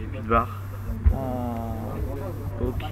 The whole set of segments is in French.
J'ai plus de barre. Ok.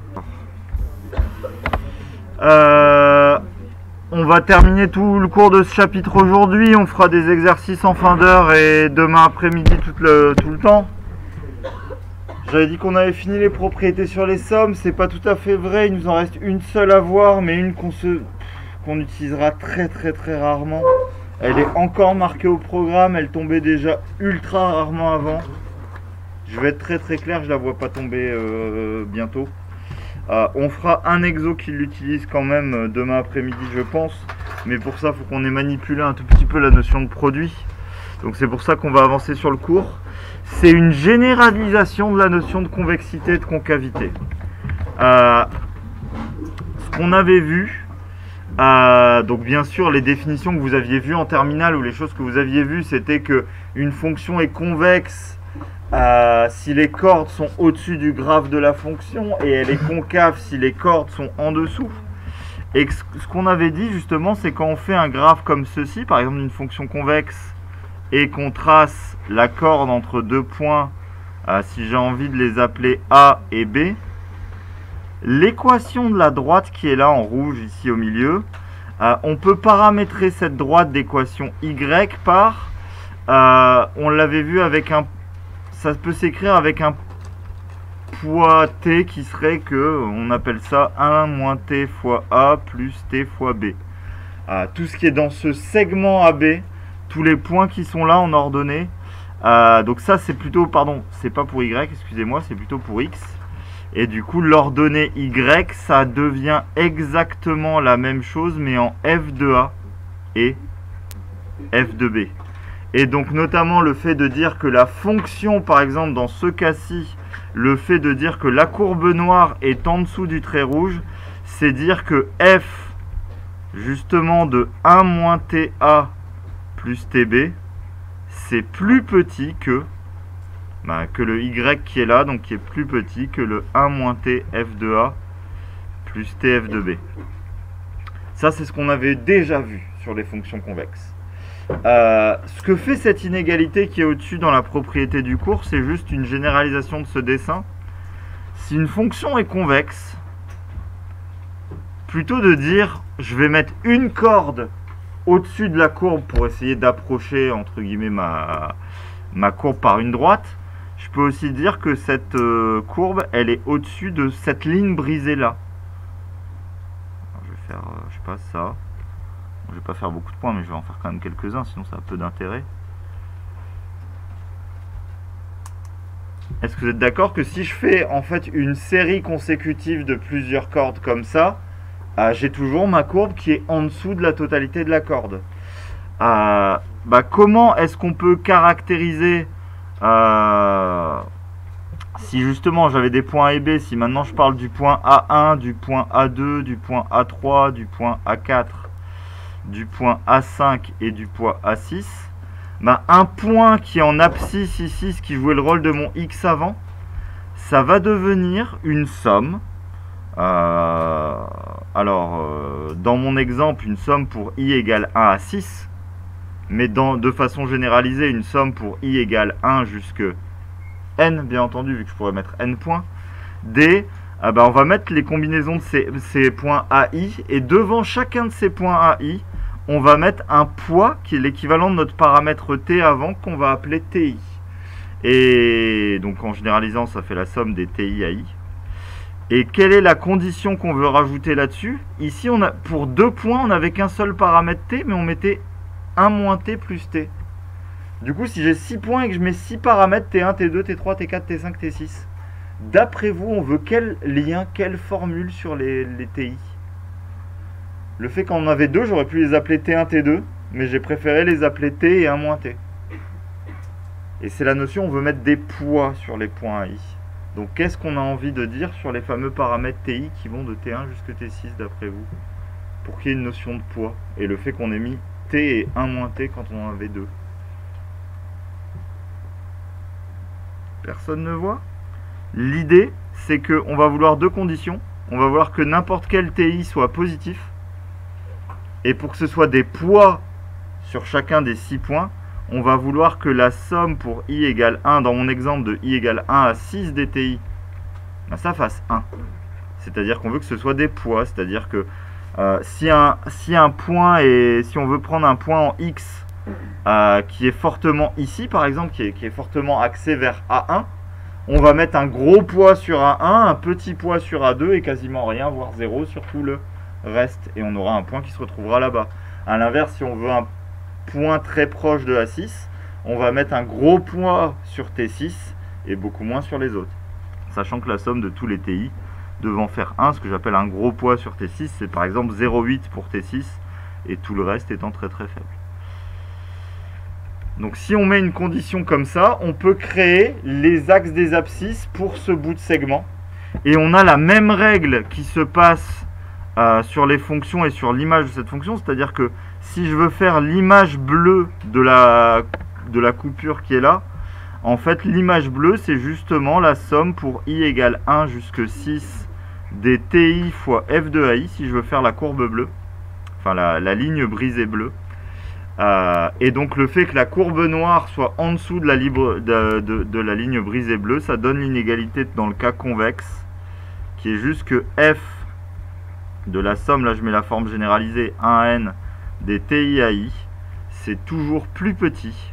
On va terminer tout le cours de ce chapitre aujourd'hui. On fera des exercices en fin d'heure et demain après-midi tout le temps. J'avais dit qu'on avait fini les propriétés sur les sommes. C'est pas tout à fait vrai. Il nous en reste une seule à voir, mais une qu'on utilisera très rarement. Elle est encore marquée au programme. Elle tombait déjà ultra rarement avant. Je vais être très clair. Je la vois pas tomber bientôt. On fera un exo qui l'utilise quand même demain après-midi, je pense. Mais pour ça, il faut qu'on ait manipulé un tout petit peu la notion de produit. Donc c'est pour ça qu'on va avancer sur le cours. C'est une généralisation de la notion de convexité et de concavité. Ce qu'on avait vu, donc bien sûr les définitions que vous aviez vues en terminale ou les choses que vous aviez vues, c'était qu'une fonction est convexe si les cordes sont au-dessus du graphe de la fonction et elle est concave si les cordes sont en dessous. Et ce qu'on avait dit justement, c'est quand on fait un graphe comme ceci, par exemple d'une fonction convexe, et qu'on trace la corde entre deux points, si j'ai envie de les appeler A et B, l'équation de la droite qui est là en rouge ici au milieu, on peut paramétrer cette droite d'équation Y par, on l'avait vu avec ça peut s'écrire avec un poids t qui serait on appelle ça 1 moins t fois A plus t fois B. Tout ce qui est dans ce segment AB, tous les points qui sont là en ordonnée. Donc ça c'est plutôt, pardon, c'est pas pour Y, excusez-moi, c'est plutôt pour X. Et du coup l'ordonnée Y, ça devient exactement la même chose mais en f de A et f de B. Et donc notamment le fait de dire que la fonction, par exemple dans ce cas-ci, le fait de dire que la courbe noire est en dessous du trait rouge, c'est dire que f justement de 1 moins TA plus TB, c'est plus petit que le Y qui est là, donc qui est plus petit que le 1 moins T f de A plus TF de B. Ça c'est ce qu'on avait déjà vu sur les fonctions convexes. Ce que fait cette inégalité qui est au-dessus dans la propriété du cours, c'est juste une généralisation de ce dessin. Si une fonction est convexe, plutôt de dire je vais mettre une corde au-dessus de la courbe pour essayer d'approcher entre guillemets ma courbe par une droite, je peux aussi dire que cette courbe elle est au-dessus de cette ligne brisée là. Alors, je vais faire je sais pas ça. Je vais pas faire beaucoup de points, mais je vais en faire quand même quelques-uns, sinon ça a peu d'intérêt. Est-ce que vous êtes d'accord que si je fais en fait une série consécutive de plusieurs cordes comme ça, j'ai toujours ma courbe qui est en dessous de la totalité de la corde. Comment est-ce qu'on peut caractériser si justement j'avais des points A et B, si maintenant je parle du point A1, du point A2, du point A3, du point A4, du point A5 et du point A6, un point qui est en abscisse ici, ce qui jouait le rôle de mon X avant, ça va devenir une somme. Dans mon exemple, une somme pour I égale 1 à 6, mais de façon généralisée, une somme pour I égale 1 jusque N, bien entendu, vu que je pourrais mettre N points. D, on va mettre les combinaisons de ces points AI, et devant chacun de ces points AI, on va mettre un poids qui est l'équivalent de notre paramètre T avant, qu'on va appeler TI. Et donc en généralisant, ça fait la somme des TI AI. Et quelle est la condition qu'on veut rajouter là-dessus? Ici, pour 2 points, on n'avait qu'un seul paramètre T, mais on mettait 1 moins T plus T. Du coup, si j'ai 6 points et que je mets 6 paramètres, T1, T2, T3, T4, T5, T6, d'après vous, on veut quel lien, quelle formule sur les TI? Le fait qu'en avait 2, j'aurais pu les appeler T1, T2, mais j'ai préféré les appeler T et 1 moins T. Et c'est la notion, on veut mettre des poids sur les points AI. Donc qu'est-ce qu'on a envie de dire sur les fameux paramètres TI qui vont de T1 jusqu'à T6 d'après vous? Pour qu'il y ait une notion de poids. Et le fait qu'on ait mis T et 1 moins T quand on en avait 2. Personne ne voit? L'idée, c'est qu'on va vouloir deux conditions. On va vouloir que n'importe quel TI soit positif. Et pour que ce soit des poids sur chacun des 6 points, on va vouloir que la somme pour i égale 1, dans mon exemple de i égale 1 à 6 dti, ben ça fasse 1. C'est-à-dire qu'on veut que ce soit des poids, c'est-à-dire que si un point si on veut prendre un point en x qui est fortement ici, par exemple, qui est fortement axé vers A1, on va mettre un gros poids sur A1, un petit poids sur A2 et quasiment rien, voire 0 sur tout le reste. Et on aura un point qui se retrouvera là-bas. A l'inverse, si on veut un point très proche de A6, on va mettre un gros poids sur T6 et beaucoup moins sur les autres. Sachant que la somme de tous les TI devant faire 1, ce que j'appelle un gros poids sur T6, c'est par exemple 0,8 pour T6 et tout le reste étant très très faible. Donc si on met une condition comme ça, on peut créer les axes des abscisses pour ce bout de segment. Et on a la même règle qui se passe sur les fonctions et sur l'image de cette fonction. C'est-à-dire que si je veux faire l'image bleue de la coupure qui est là, en fait l'image bleue c'est justement la somme pour i égale 1 jusqu'à 6 des ti fois f de ai, si je veux faire la courbe bleue, enfin la ligne brisée bleue. Et donc le fait que la courbe noire soit en dessous de la ligne brisée bleue, ça donne l'inégalité dans le cas convexe, qui est juste que f de la somme, là je mets la forme généralisée 1n des ti à i, c'est toujours plus petit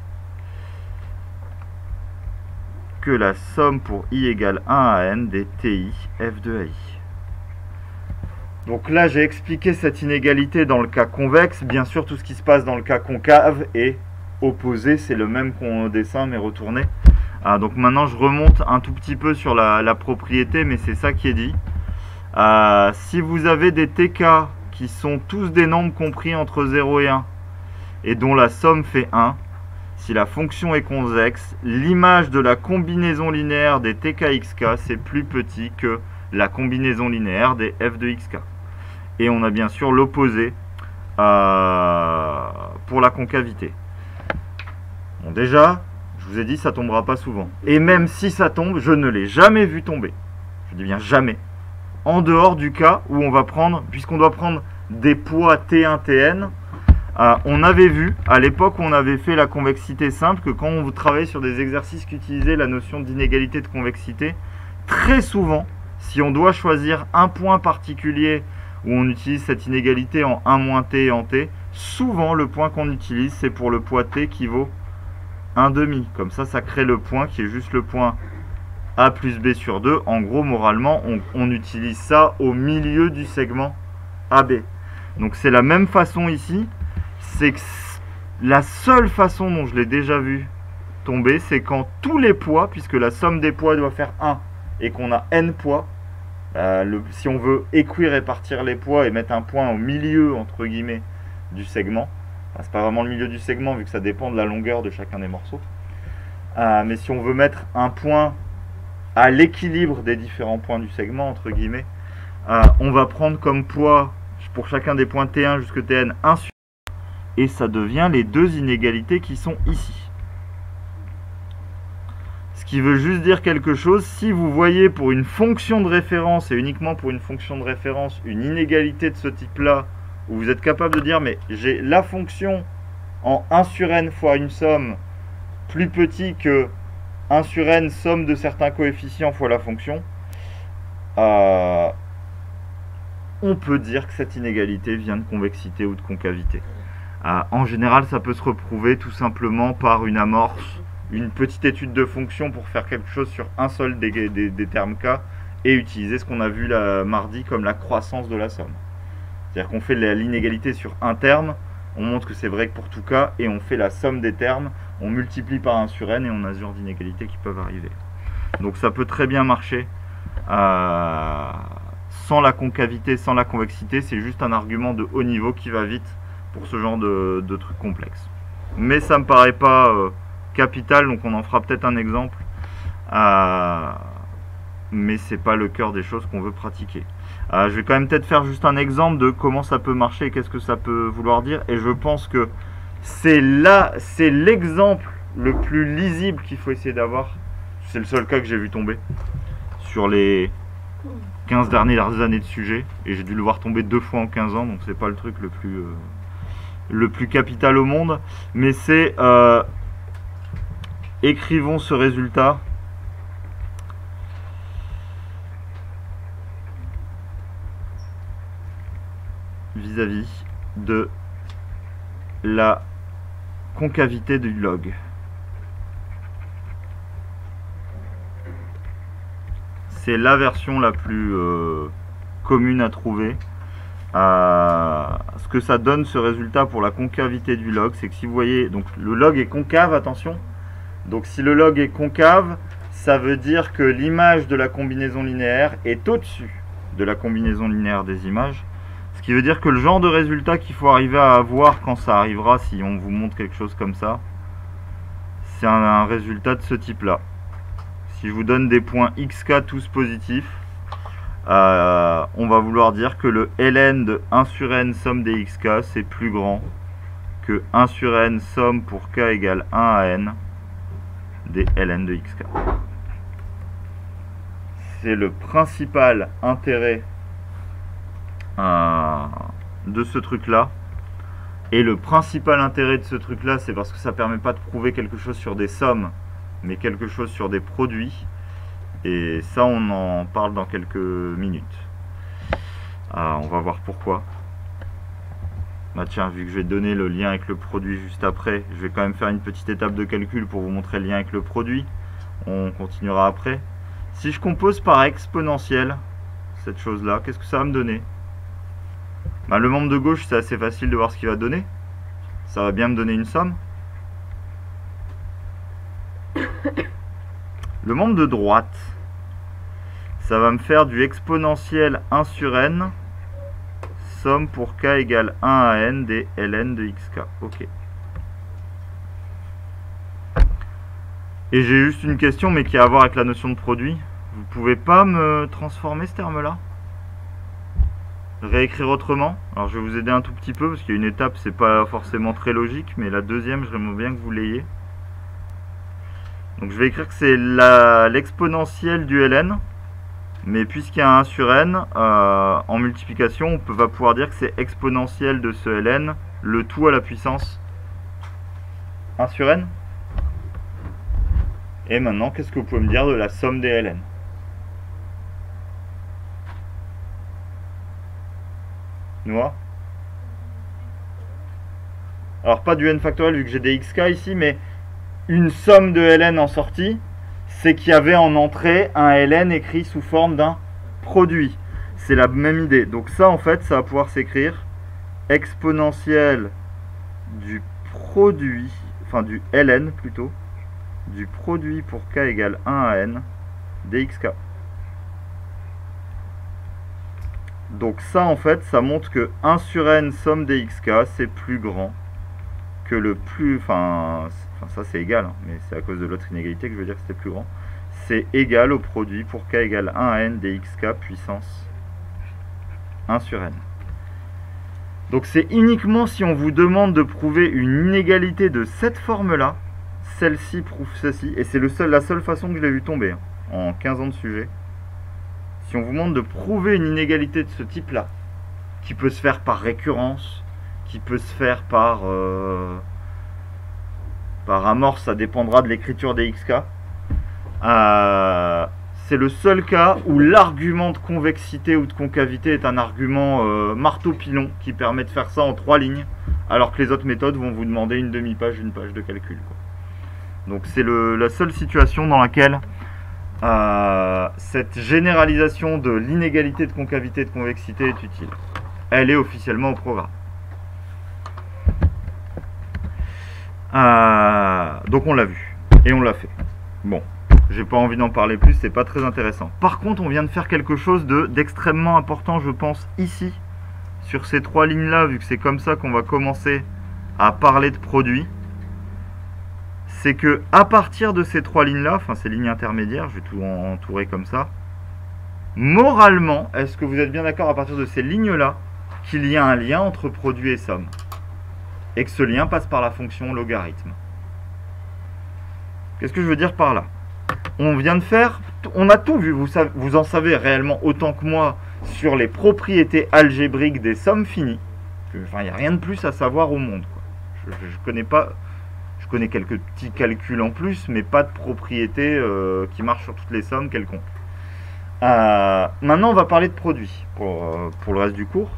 que la somme pour i égale 1 à n des ti f de ai. Donc là, j'ai expliqué cette inégalité dans le cas convexe. Bien sûr, tout ce qui se passe dans le cas concave est opposé. C'est le même qu'on dessin, mais retourné. Donc maintenant, je remonte un tout petit peu sur la propriété, mais c'est ça qui est dit. Si vous avez des TK qui sont tous des nombres compris entre 0 et 1, et dont la somme fait 1, si la fonction est convexe, l'image de la combinaison linéaire des TKXK, c'est plus petit que la combinaison linéaire des f de xk. Et on a bien sûr l'opposé pour la concavité. Bon, déjà, je vous ai dit, ça tombera pas souvent. Et même si ça tombe, je ne l'ai jamais vu tomber. Je dis bien jamais. En dehors du cas où on va prendre, puisqu'on doit prendre des poids T1, Tn, on avait vu, à l'époque où on avait fait la convexité simple, que quand on travaillait sur des exercices qui utilisaient la notion d'inégalité de convexité, très souvent, si on doit choisir un point particulier où on utilise cette inégalité en 1 - t et en t, souvent le point qu'on utilise c'est pour le poids t qui vaut 1/2. Comme ça crée le point qui est juste le point a plus b sur 2. En gros, moralement, on utilise ça au milieu du segment AB. Donc c'est la même façon ici. C'est que la seule façon dont je l'ai déjà vu tomber, c'est quand tous les poids, puisque la somme des poids doit faire 1, et qu'on a n poids, si on veut équirépartir les poids et mettre un point au milieu, entre guillemets, du segment, c'est pas vraiment le milieu du segment vu que ça dépend de la longueur de chacun des morceaux, mais si on veut mettre un point à l'équilibre des différents points du segment, entre guillemets, on va prendre comme poids, pour chacun des points T1 jusqu'à Tn, 1 sur 1, et ça devient les deux inégalités qui sont ici. Ce qui veut juste dire quelque chose, si vous voyez pour une fonction de référence, et uniquement pour une fonction de référence, une inégalité de ce type-là, où vous êtes capable de dire, mais j'ai la fonction en 1 sur n fois une somme plus petit que 1 sur n somme de certains coefficients fois la fonction, on peut dire que cette inégalité vient de convexité ou de concavité. En général, ça peut se reprouver tout simplement par une amorce, une petite étude de fonction pour faire quelque chose sur un seul des termes K et utiliser ce qu'on a vu mardi comme la croissance de la somme. C'est-à-dire qu'on fait l'inégalité sur un terme, on montre que c'est vrai que pour tout K, et on fait la somme des termes, on multiplie par 1 sur n et on a ce genre d'inégalités qui peuvent arriver. Donc ça peut très bien marcher sans la concavité, sans la convexité, c'est juste un argument de haut niveau qui va vite pour ce genre de trucs complexes. Mais ça me paraît pas capital, donc on en fera peut-être un exemple, mais c'est pas le cœur des choses qu'on veut pratiquer. Je vais quand même peut-être faire juste un exemple de comment ça peut marcher et qu'est-ce que ça peut vouloir dire, et je pense que c'est l'exemple le plus lisible qu'il faut essayer d'avoir. C'est le seul cas que j'ai vu tomber sur les 15 dernières années de sujet, et j'ai dû le voir tomber 2 fois en 15 ans, donc c'est pas le truc le plus capital au monde, mais c'est écrivons ce résultat vis-à-vis de la concavité du log. C'est la version la plus commune à trouver. Ce que ça donne ce résultat pour la concavité du log, c'est que si vous voyez, donc le log est concave, attention. Donc si le log est concave, ça veut dire que l'image de la combinaison linéaire est au-dessus de la combinaison linéaire des images. Ce qui veut dire que le genre de résultat qu'il faut arriver à avoir quand ça arrivera, si on vous montre quelque chose comme ça, c'est un résultat de ce type-là. Si je vous donne des points xk tous positifs, on va vouloir dire que le ln de 1 sur n somme des xk, c'est plus grand que 1 sur n somme pour k égale 1 à n des ln de xk. C'est le principal intérêt de ce truc-là. Et le principal intérêt de ce truc-là, c'est parce que ça ne permet pas de prouver quelque chose sur des sommes, mais quelque chose sur des produits. Et ça, on en parle dans quelques minutes. On va voir pourquoi. Bah tiens, vu que je vais donner le lien avec le produit juste après, je vais quand même faire une petite étape de calcul pour vous montrer le lien avec le produit. On continuera après. Si je compose par exponentielle, cette chose-là, qu'est-ce que ça va me donner? Bah, le membre de gauche, c'est assez facile de voir ce qu'il va donner. Ça va bien me donner une somme. Le membre de droite, ça va me faire du exponentiel 1 sur n, somme pour k égale 1 à n des ln de xk. Ok. Et j'ai juste une question, mais qui a à voir avec la notion de produit. Vous pouvez pas me transformer ce terme-là? Réécrire autrement? Alors je vais vous aider un tout petit peu, parce qu'il y a une étape, c'est pas forcément très logique, mais la deuxième, j'aimerais bien que vous l'ayez. Donc je vais écrire que c'est l'exponentielle du ln, mais puisqu'il y a un 1 sur n, en multiplication, on va pouvoir dire que c'est exponentielle de ce ln, le tout à la puissance 1 sur n. Et maintenant, qu'est-ce que vous pouvez me dire de la somme des ln? Noir. Alors pas du n factoriel vu que j'ai des xk ici, mais une somme de ln en sortie, c'est qu'il y avait en entrée un ln écrit sous forme d'un produit. C'est la même idée. Donc ça en fait, ça va pouvoir s'écrire exponentielle du produit, enfin du ln plutôt, du produit pour k égale 1 à n dxk. Donc ça en fait, ça montre que 1 sur n somme des xk, c'est plus grand que le plus... Enfin ça c'est égal, hein, mais c'est à cause de l'autre inégalité que je veux dire que c'était plus grand. C'est égal au produit pour k égale 1 à n des xk puissance 1 sur n. Donc c'est uniquement si on vous demande de prouver une inégalité de cette forme-là, celle-ci prouve ceci, et c'est la seule façon que je l'ai vu tomber, hein, en 15 ans de sujet. Si on vous demande de prouver une inégalité de ce type-là, qui peut se faire par récurrence, qui peut se faire par amorce, ça dépendra de l'écriture des xk, c'est le seul cas où l'argument de convexité ou de concavité est un argument marteau-pilon qui permet de faire ça en 3 lignes, alors que les autres méthodes vont vous demander une demi-page, une page de calcul, quoi. Donc c'est la seule situation dans laquelle cette généralisation de l'inégalité de concavité et de convexité est utile. Elle est officiellement au programme. Donc on l'a vu et on l'a fait. Bon, j'ai pas envie d'en parler plus, c'est pas très intéressant. Par contre, on vient de faire quelque chose d'extrêmement important, je pense, ici, sur ces 3 lignes-là, vu que c'est comme ça qu'on va commencer à parler de produits. C'est que à partir de ces 3 lignes-là, enfin ces lignes intermédiaires, je vais tout entourer comme ça, moralement, est-ce que vous êtes bien d'accord à partir de ces lignes-là qu'il y a un lien entre produit et somme? Et que ce lien passe par la fonction logarithme. Qu'est-ce que je veux dire par là? On vient de faire, on a tout vu, vous en savez réellement autant que moi sur les propriétés algébriques des sommes finies. Enfin, il n'y a rien de plus à savoir au monde, quoi. Je connais connais quelques petits calculs en plus, mais pas de propriété qui marche sur toutes les sommes quelconques. Maintenant, on va parler de produits pour le reste du cours.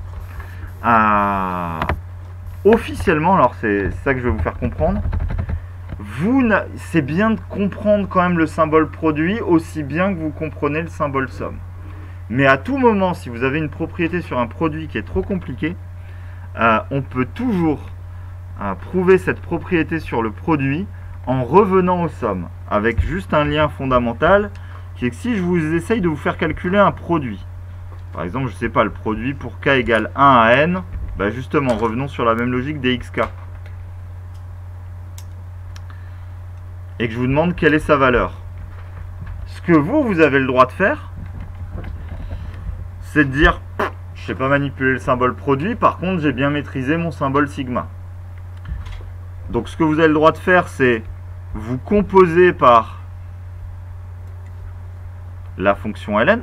Officiellement, alors c'est ça que je vais vous faire comprendre, c'est bien de comprendre quand même le symbole produit aussi bien que vous comprenez le symbole somme. Mais à tout moment, si vous avez une propriété sur un produit qui est trop compliqué, on peut toujours prouver cette propriété sur le produit en revenant aux sommes, avec juste un lien fondamental qui est que si je vous essaye de vous faire calculer un produit, par exemple, je ne sais pas, le produit pour k égale 1 à n, bah justement, revenons sur la même logique des xk. Et que je vous demande quelle est sa valeur. Ce que vous avez le droit de faire, c'est de dire, je ne sais pas manipuler le symbole produit, par contre, j'ai bien maîtrisé mon symbole sigma. Donc, ce que vous avez le droit de faire, c'est vous composer par la fonction ln.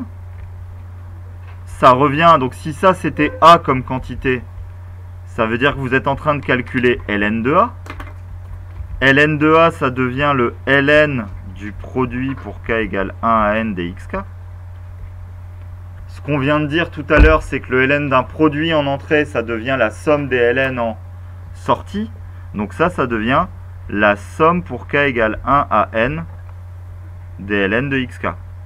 Ça revient, donc si ça c'était A comme quantité, ça veut dire que vous êtes en train de calculer ln de A. ln de A, ça devient le ln du produit pour k égale 1 à n des xk. Ce qu'on vient de dire tout à l'heure, c'est que le ln d'un produit en entrée, ça devient la somme des ln en sortie. Donc ça devient la somme pour k égale 1 à n des ln de xk.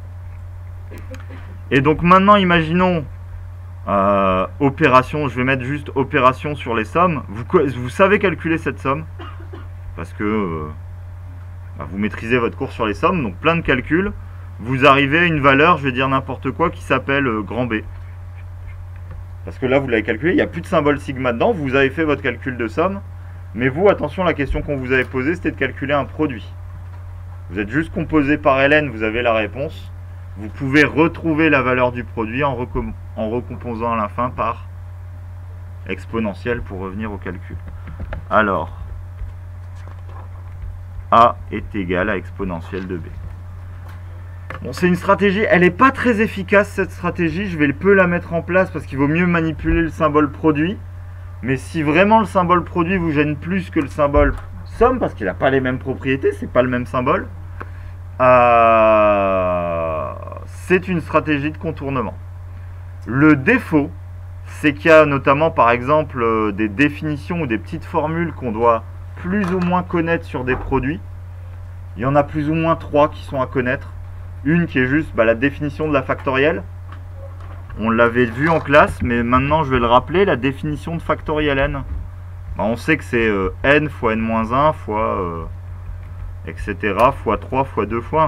Et donc maintenant, imaginons opération, je vais mettre juste opération sur les sommes. Vous savez calculer cette somme, parce que vous maîtrisez votre cours sur les sommes, donc plein de calculs. Vous arrivez à une valeur, je vais dire n'importe quoi, qui s'appelle grand B. Parce que là, vous l'avez calculé, il n'y a plus de symbole sigma dedans, vous avez fait votre calcul de somme. Mais vous, attention, la question qu'on vous avait posée, c'était de calculer un produit. Vous êtes juste composé par ln, vous avez la réponse. Vous pouvez retrouver la valeur du produit en recomposant à la fin par exponentielle pour revenir au calcul. Alors, A est égal à exponentielle de B. Bon, c'est une stratégie, elle n'est pas très efficace cette stratégie, je vais peu la mettre en place parce qu'il vaut mieux manipuler le symbole produit. Mais si vraiment le symbole produit vous gêne plus que le symbole somme, parce qu'il n'a pas les mêmes propriétés, c'est pas le même symbole, c'est une stratégie de contournement. Le défaut, c'est qu'il y a notamment par exemple des définitions ou des petites formules qu'on doit plus ou moins connaître sur des produits. Il y en a plus ou moins 3 qui sont à connaître. Une qui est juste la définition de la factorielle. On l'avait vu en classe, mais maintenant je vais le rappeler, la définition de factoriel n. On sait que c'est n fois n-1 fois etc. fois 3 fois 2 fois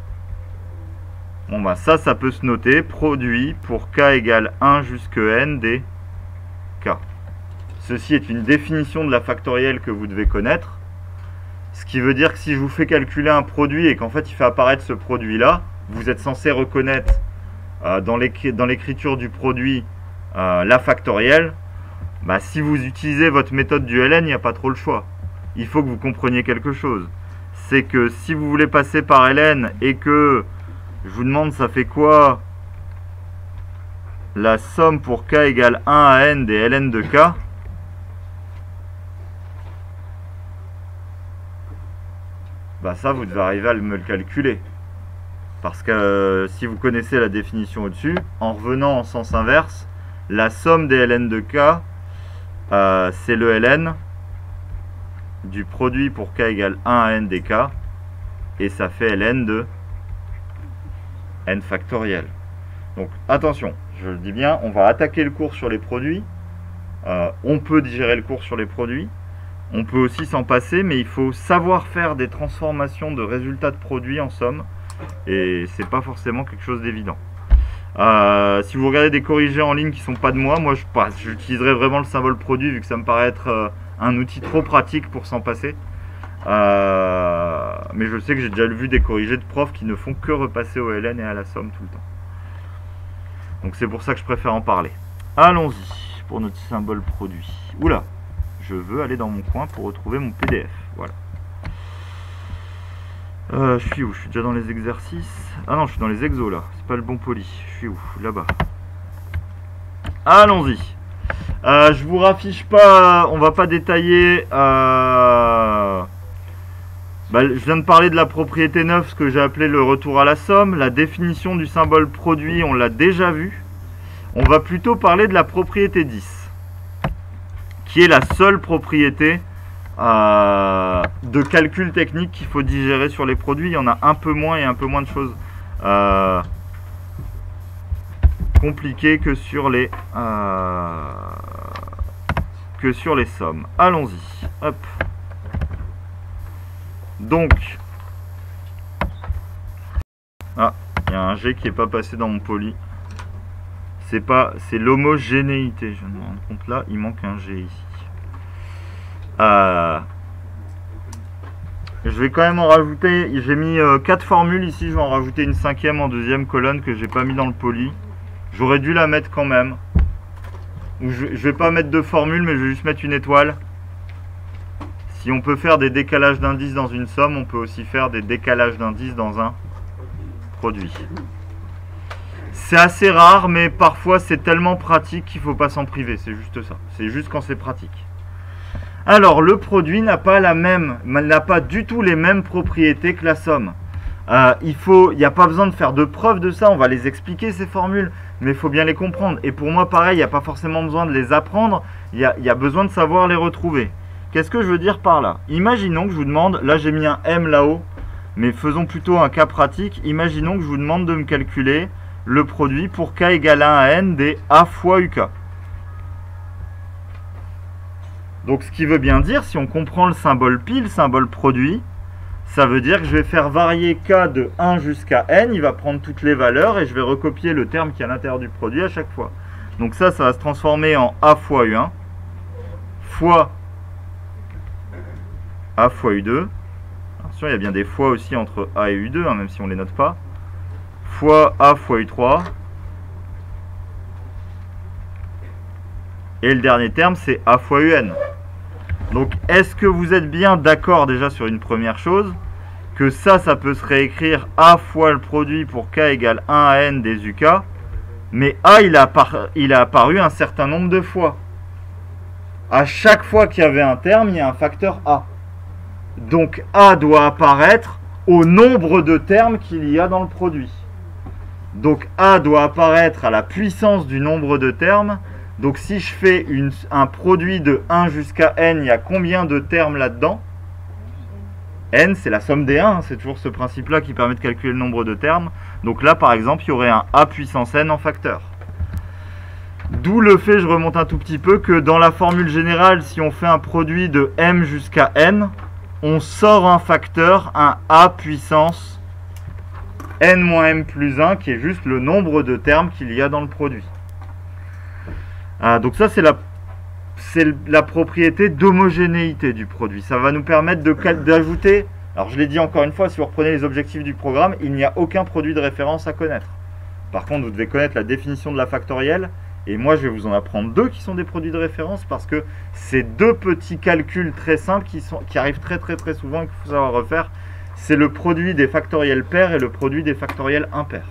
1. Bon ça peut se noter, produit pour k égale 1 jusque n des k. Ceci est une définition de la factorielle que vous devez connaître. Ce qui veut dire que si je vous fais calculer un produit et qu'en fait il fait apparaître ce produit-là, vous êtes censé reconnaître dans l'écriture du produit la factorielle. Si vous utilisez votre méthode du ln, il n'y a pas trop le choix. Il faut que vous compreniez quelque chose. C'est que si vous voulez passer par ln et que je vous demande ça fait quoi la somme pour k égale 1 à n des ln de k, ça vous devez arriver à me le calculer. Parce que si vous connaissez la définition au-dessus, en revenant en sens inverse, la somme des ln de k, c'est le ln du produit pour k égale 1 à n des k, et ça fait ln de n factoriel. Donc attention, je le dis bien, on va attaquer le cours sur les produits. On peut digérer le cours sur les produits. On peut aussi s'en passer, mais il faut savoir faire des transformations de résultats de produits en somme. Et c'est pas forcément quelque chose d'évident. Si vous regardez des corrigés en ligne qui sont pas de moi j'utiliserai vraiment le symbole produit vu que ça me paraît être un outil trop pratique pour s'en passer. Mais je sais que j'ai déjà vu des corrigés de profs qui ne font que repasser au ln et à la somme tout le temps. Donc c'est pour ça que je préfère en parler. Allons-y pour notre symbole produit. Oula, je veux aller dans mon coin pour retrouver mon PDF. Voilà. Je suis où? Je suis déjà dans les exercices. Ah non, je suis dans les exos là. C'est pas le bon poli. Je suis où? Là-bas. Allons-y. Je vous raffiche pas. On va pas détailler je viens de parler de la propriété 9, ce que j'ai appelé le retour à la somme. La définition du symbole produit, on l'a déjà vu. On va plutôt parler de la propriété 10, qui est la seule propriété de calcul technique qu'il faut digérer sur les produits. Il y en a un peu moins et un peu moins de choses compliquées que sur les sommes. Allons-y. Hop. Donc, il y a un G qui n'est pas passé dans mon poly. C'est l'homogénéité. Je me rends compte là, il manque un G ici. Je vais quand même en rajouter. J'ai mis 4 formules ici. Je vais en rajouter une 5e en deuxième colonne que j'ai pas mis dans le poly. J'aurais dû la mettre quand même. Je vais pas mettre de formule, mais je vais juste mettre une étoile. Si on peut faire des décalages d'indices dans une somme, on peut aussi faire des décalages d'indices dans un produit. C'est assez rare, mais parfois c'est tellement pratique qu'il ne faut pas s'en priver. C'est juste ça. C'est juste quand c'est pratique. Alors, le produit n'a pas du tout les mêmes propriétés que la somme. Il n'y a pas besoin de faire de preuves de ça. On va les expliquer, ces formules, mais il faut bien les comprendre. Et pour moi, pareil, il n'y a pas forcément besoin de les apprendre. Il y a besoin de savoir les retrouver. Qu'est-ce que je veux dire par là? Imaginons que je vous demande, là j'ai mis un M là-haut, mais faisons plutôt un cas pratique. Imaginons que je vous demande de me calculer le produit pour K égale 1 à N des A fois UK. Donc ce qui veut bien dire, si on comprend le symbole pi, le symbole produit, ça veut dire que je vais faire varier K de 1 jusqu'à N, il va prendre toutes les valeurs et je vais recopier le terme qui est à l'intérieur du produit à chaque fois. Donc ça va se transformer en A fois U1 fois A fois U2. Attention, il y a bien des fois aussi entre A et U2, même si on ne les note pas. Fois A fois U3. Et le dernier terme, c'est A fois UN. Donc, est-ce que vous êtes bien d'accord déjà sur une première chose, que ça peut se réécrire A fois le produit pour K égale 1 à N des UK, mais A, il a apparu un certain nombre de fois. À chaque fois qu'il y avait un terme, il y a un facteur A. Donc A doit apparaître au nombre de termes qu'il y a dans le produit. Donc A doit apparaître à la puissance du nombre de termes. Donc si je fais un produit de 1 jusqu'à N, il y a combien de termes là-dedans? N, c'est la somme des 1, c'est toujours ce principe-là qui permet de calculer le nombre de termes. Donc là, par exemple, il y aurait un A puissance N en facteur. D'où le fait, je remonte un tout petit peu, que dans la formule générale, si on fait un produit de M jusqu'à N, on sort un facteur, un A puissance N moins M plus 1, qui est juste le nombre de termes qu'il y a dans le produit. Donc ça, c'est la propriété d'homogénéité du produit. Ça va nous permettre d'ajouter, alors je l'ai dit encore une fois, si vous reprenez les objectifs du programme, il n'y a aucun produit de référence à connaître. Par contre, vous devez connaître la définition de la factorielle. Et moi, je vais vous en apprendre 2 qui sont des produits de référence parce que c'est 2 petits calculs très simples qui arrivent très souvent et qu'il faut savoir refaire. C'est le produit des factoriels pairs et le produit des factoriels impairs.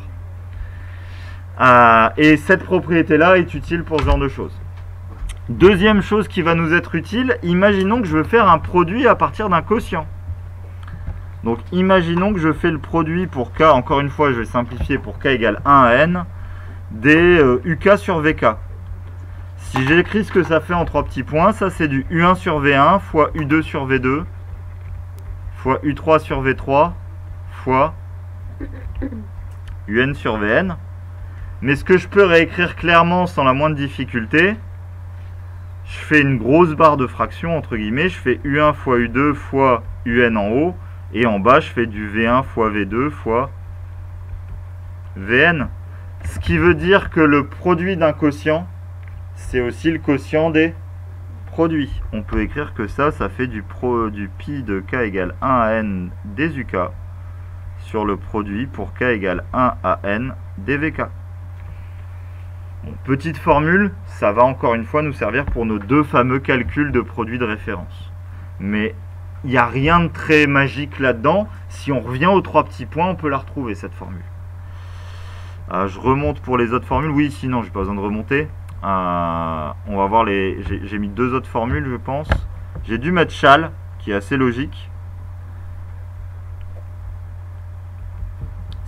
Et cette propriété-là est utile pour ce genre de choses. Deuxième chose qui va nous être utile, imaginons que je veux faire un produit à partir d'un quotient. Donc, imaginons que je fais le produit pour K, encore une fois, je vais simplifier pour K égale 1 à N, des UK sur VK. Si j'écris ce que ça fait en 3 petits points, ça c'est du U1 sur V1 fois U2 sur V2 fois U3 sur V3 fois UN sur Vn. Mais ce que je peux réécrire clairement sans la moindre difficulté, je fais une grosse barre de fraction entre guillemets, je fais U1 fois U2 fois UN en haut, et en bas je fais du V1 fois V2 fois Vn. Ce qui veut dire que le produit d'un quotient, c'est aussi le quotient des produits. On peut écrire que ça fait du pi de K égale 1 à N des UK sur le produit pour K égale 1 à N des VK. Bon, petite formule, ça va encore une fois nous servir pour nos 2 fameux calculs de produits de référence. Mais il n'y a rien de très magique là-dedans. Si on revient aux 3 petits points, on peut la retrouver cette formule. Je remonte pour les autres formules. Oui, sinon, je n'ai pas besoin de remonter. On va voir les... J'ai mis 2 autres formules, je pense. J'ai dû mettre chal, qui est assez logique.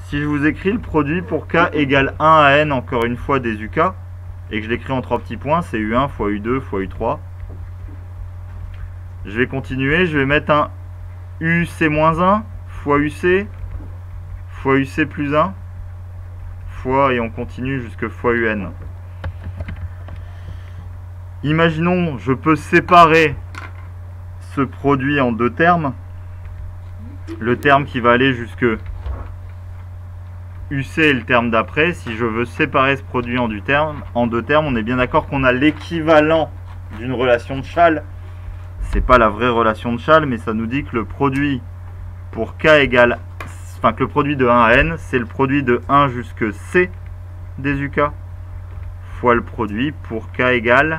Si je vous écris le produit pour k égale 1 à n, encore une fois, des UK, et que je l'écris en 3 petits points, c'est U1 fois U2 fois U3. Je vais continuer, je vais mettre un UC-1 fois UC fois UC plus 1 fois, et on continue jusque fois UN. Imaginons, je peux séparer ce produit en deux termes. Le terme qui va aller jusque UC et le terme d'après. Si je veux séparer ce produit en deux termes, on est bien d'accord qu'on a l'équivalent d'une relation de Schall. C'est pas la vraie relation de Schall, mais ça nous dit que le produit pour k égale, enfin que le produit de 1 à n, c'est le produit de 1 jusque c des UK fois le produit pour k égale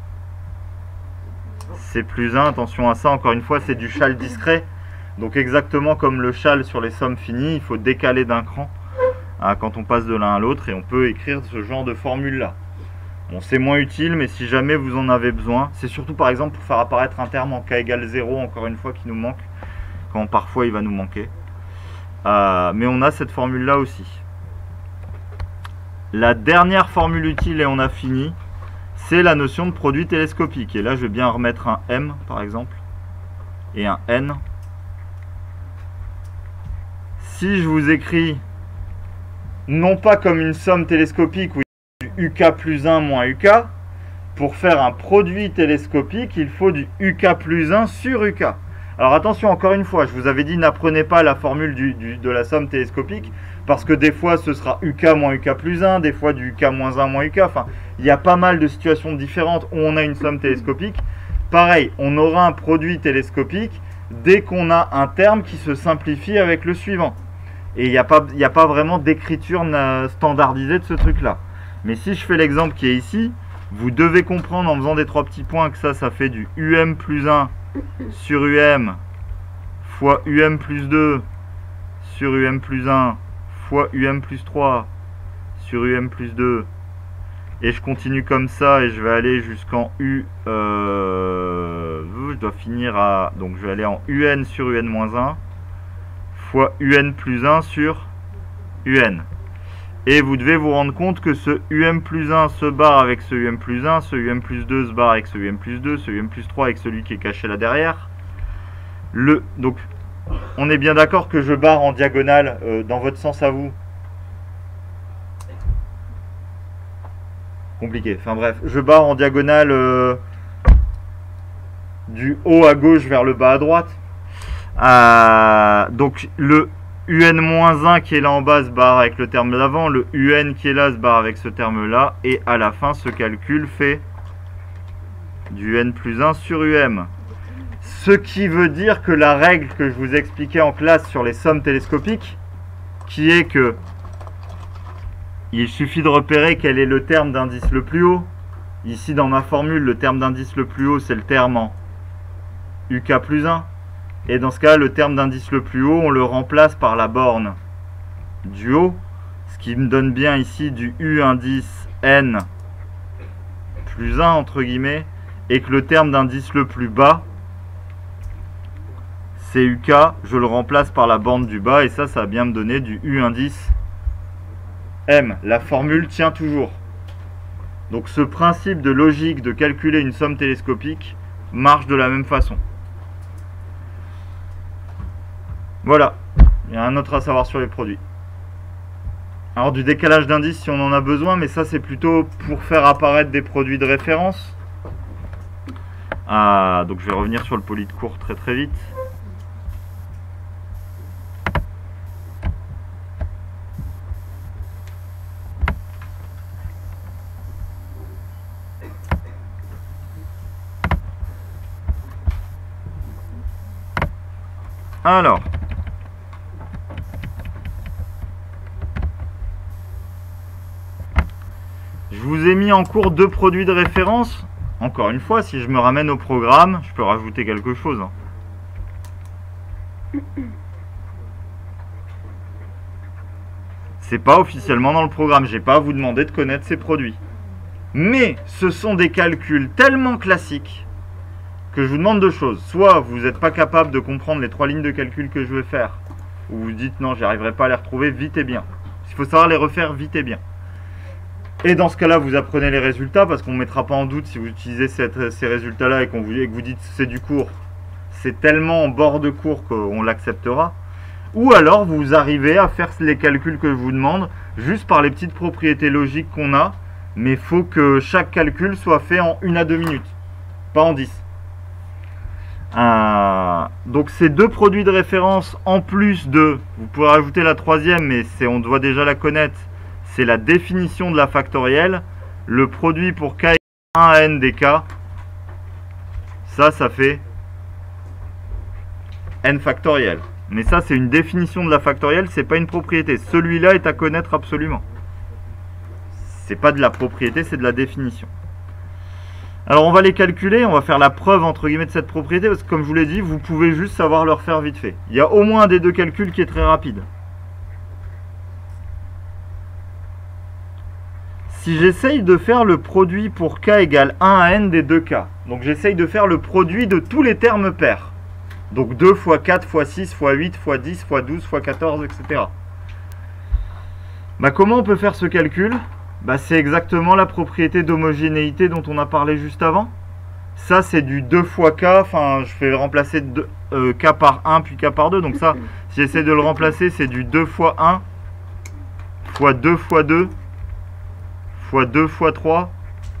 c plus 1. Attention à ça, encore une fois, c'est du Schall discret. Donc exactement comme le Schall sur les sommes finies, il faut décaler d'un cran quand on passe de l'un à l'autre, et on peut écrire ce genre de formule là. Bon, c'est moins utile, mais si jamais vous en avez besoin, c'est surtout par exemple pour faire apparaître un terme en k égale 0, encore une fois, qui nous manque, quand parfois il va nous manquer. Mais on a cette formule là aussi. La dernière formule utile, et on a fini, c'est la notion de produit télescopique. Et là, je vais bien remettre un M, par exemple, et un N. Si je vous écris, non pas comme une somme télescopique où il y a du UK plus 1 moins UK, pour faire un produit télescopique, il faut du UK plus 1 sur UK. Alors attention, encore une fois, je vous avais dit, n'apprenez pas la formule de la somme télescopique, parce que des fois ce sera UK moins UK plus 1, des fois du UK moins 1 moins UK, enfin, il y a pas mal de situations différentes où on a une somme télescopique. Pareil, on aura un produit télescopique dès qu'on a un terme qui se simplifie avec le suivant. Et il n'y a pas vraiment d'écriture standardisée de ce truc-là. Mais si je fais l'exemple qui est ici, vous devez comprendre en faisant des 3 petits points que ça fait du UM plus 1 sur UM fois UM plus 2 sur UM plus 1 fois UM plus 3 sur UM plus 2. Et je continue comme ça et je vais aller jusqu'en U. Je dois finir à... Donc je vais aller en UN sur UN moins 1 fois UN plus 1 sur UN. Et vous devez vous rendre compte que ce UM plus 1 se barre avec ce UM plus 1, ce UM plus 2 se barre avec ce UM plus 2, ce UM plus 3 avec celui qui est caché là derrière. Donc, on est bien d'accord que je barre en diagonale dans votre sens à vous. Compliqué. Enfin bref, je barre en diagonale du haut à gauche vers le bas à droite. Donc le UN-1 qui est là en bas se barre avec le terme d'avant, le UN qui est là se barre avec ce terme là, et à la fin ce calcul fait du UN plus 1 sur UM. Ce qui veut dire que la règle que je vous expliquais en classe sur les sommes télescopiques, qui est que il suffit de repérer quel est le terme d'indice le plus haut. Ici dans ma formule, le terme d'indice le plus haut c'est le terme en UK plus 1. Et dans ce cas, le terme d'indice le plus haut, on le remplace par la borne du haut, ce qui me donne bien ici du U indice N plus 1, entre guillemets, et que le terme d'indice le plus bas, c'est UK, je le remplace par la borne du bas, et ça va bien me donner du U indice M. La formule tient toujours. Donc ce principe de logique de calculer une somme télescopique marche de la même façon. Voilà, il y a un autre à savoir sur les produits. Alors du décalage d'indice si on en a besoin, mais ça c'est plutôt pour faire apparaître des produits de référence. Donc je vais revenir sur le poly de cours très vite. Alors, je vous ai mis en cours 2 produits de référence. Encore une fois, si je me ramène au programme, je peux rajouter quelque chose. C'est pas officiellement dans le programme, j'ai pas à vous demander de connaître ces produits. Mais ce sont des calculs tellement classiques que je vous demande 2 choses. Soit vous n'êtes pas capable de comprendre les 3 lignes de calcul que je vais faire, où vous dites non, j'arriverai pas à les retrouver vite et bien. Il faut savoir les refaire vite et bien. Et dans ce cas-là, vous apprenez les résultats, parce qu'on ne mettra pas en doute si vous utilisez ces résultats-là et que vous dites c'est du cours, c'est tellement en bord de cours qu'on l'acceptera. Ou alors, vous arrivez à faire les calculs que je vous demande, juste par les petites propriétés logiques qu'on a, mais il faut que chaque calcul soit fait en 1 à 2 minutes, pas en 10. Donc ces deux produits de référence, en plus de, vous pouvez rajouter la troisième, mais on doit déjà la connaître, c'est la définition de la factorielle. Le produit pour k égale 1 à n des k, ça fait n factoriel. Mais ça, c'est une définition de la factorielle, c'est pas une propriété. Celui-là est à connaître absolument. C'est pas de la propriété, c'est de la définition. Alors on va les calculer, on va faire la preuve entre guillemets de cette propriété, parce que comme je vous l'ai dit, vous pouvez juste savoir le refaire vite fait. Il y a au moins un des deux calculs qui est très rapide. Si j'essaye de faire le produit pour k égale 1 à n des 2k, donc j'essaye de faire le produit de tous les termes pairs, donc 2 fois 4 fois 6 fois 8 fois 10 fois 12 fois 14, etc. Comment on peut faire ce calcul ? C'est exactement la propriété d'homogénéité dont on a parlé juste avant. Ça, c'est du 2 fois k, enfin, je fais remplacer k par 1 puis k par 2. Donc ça, si j'essaie de le remplacer, c'est du 2 fois 1 fois 2 fois 2 fois 2 fois 3.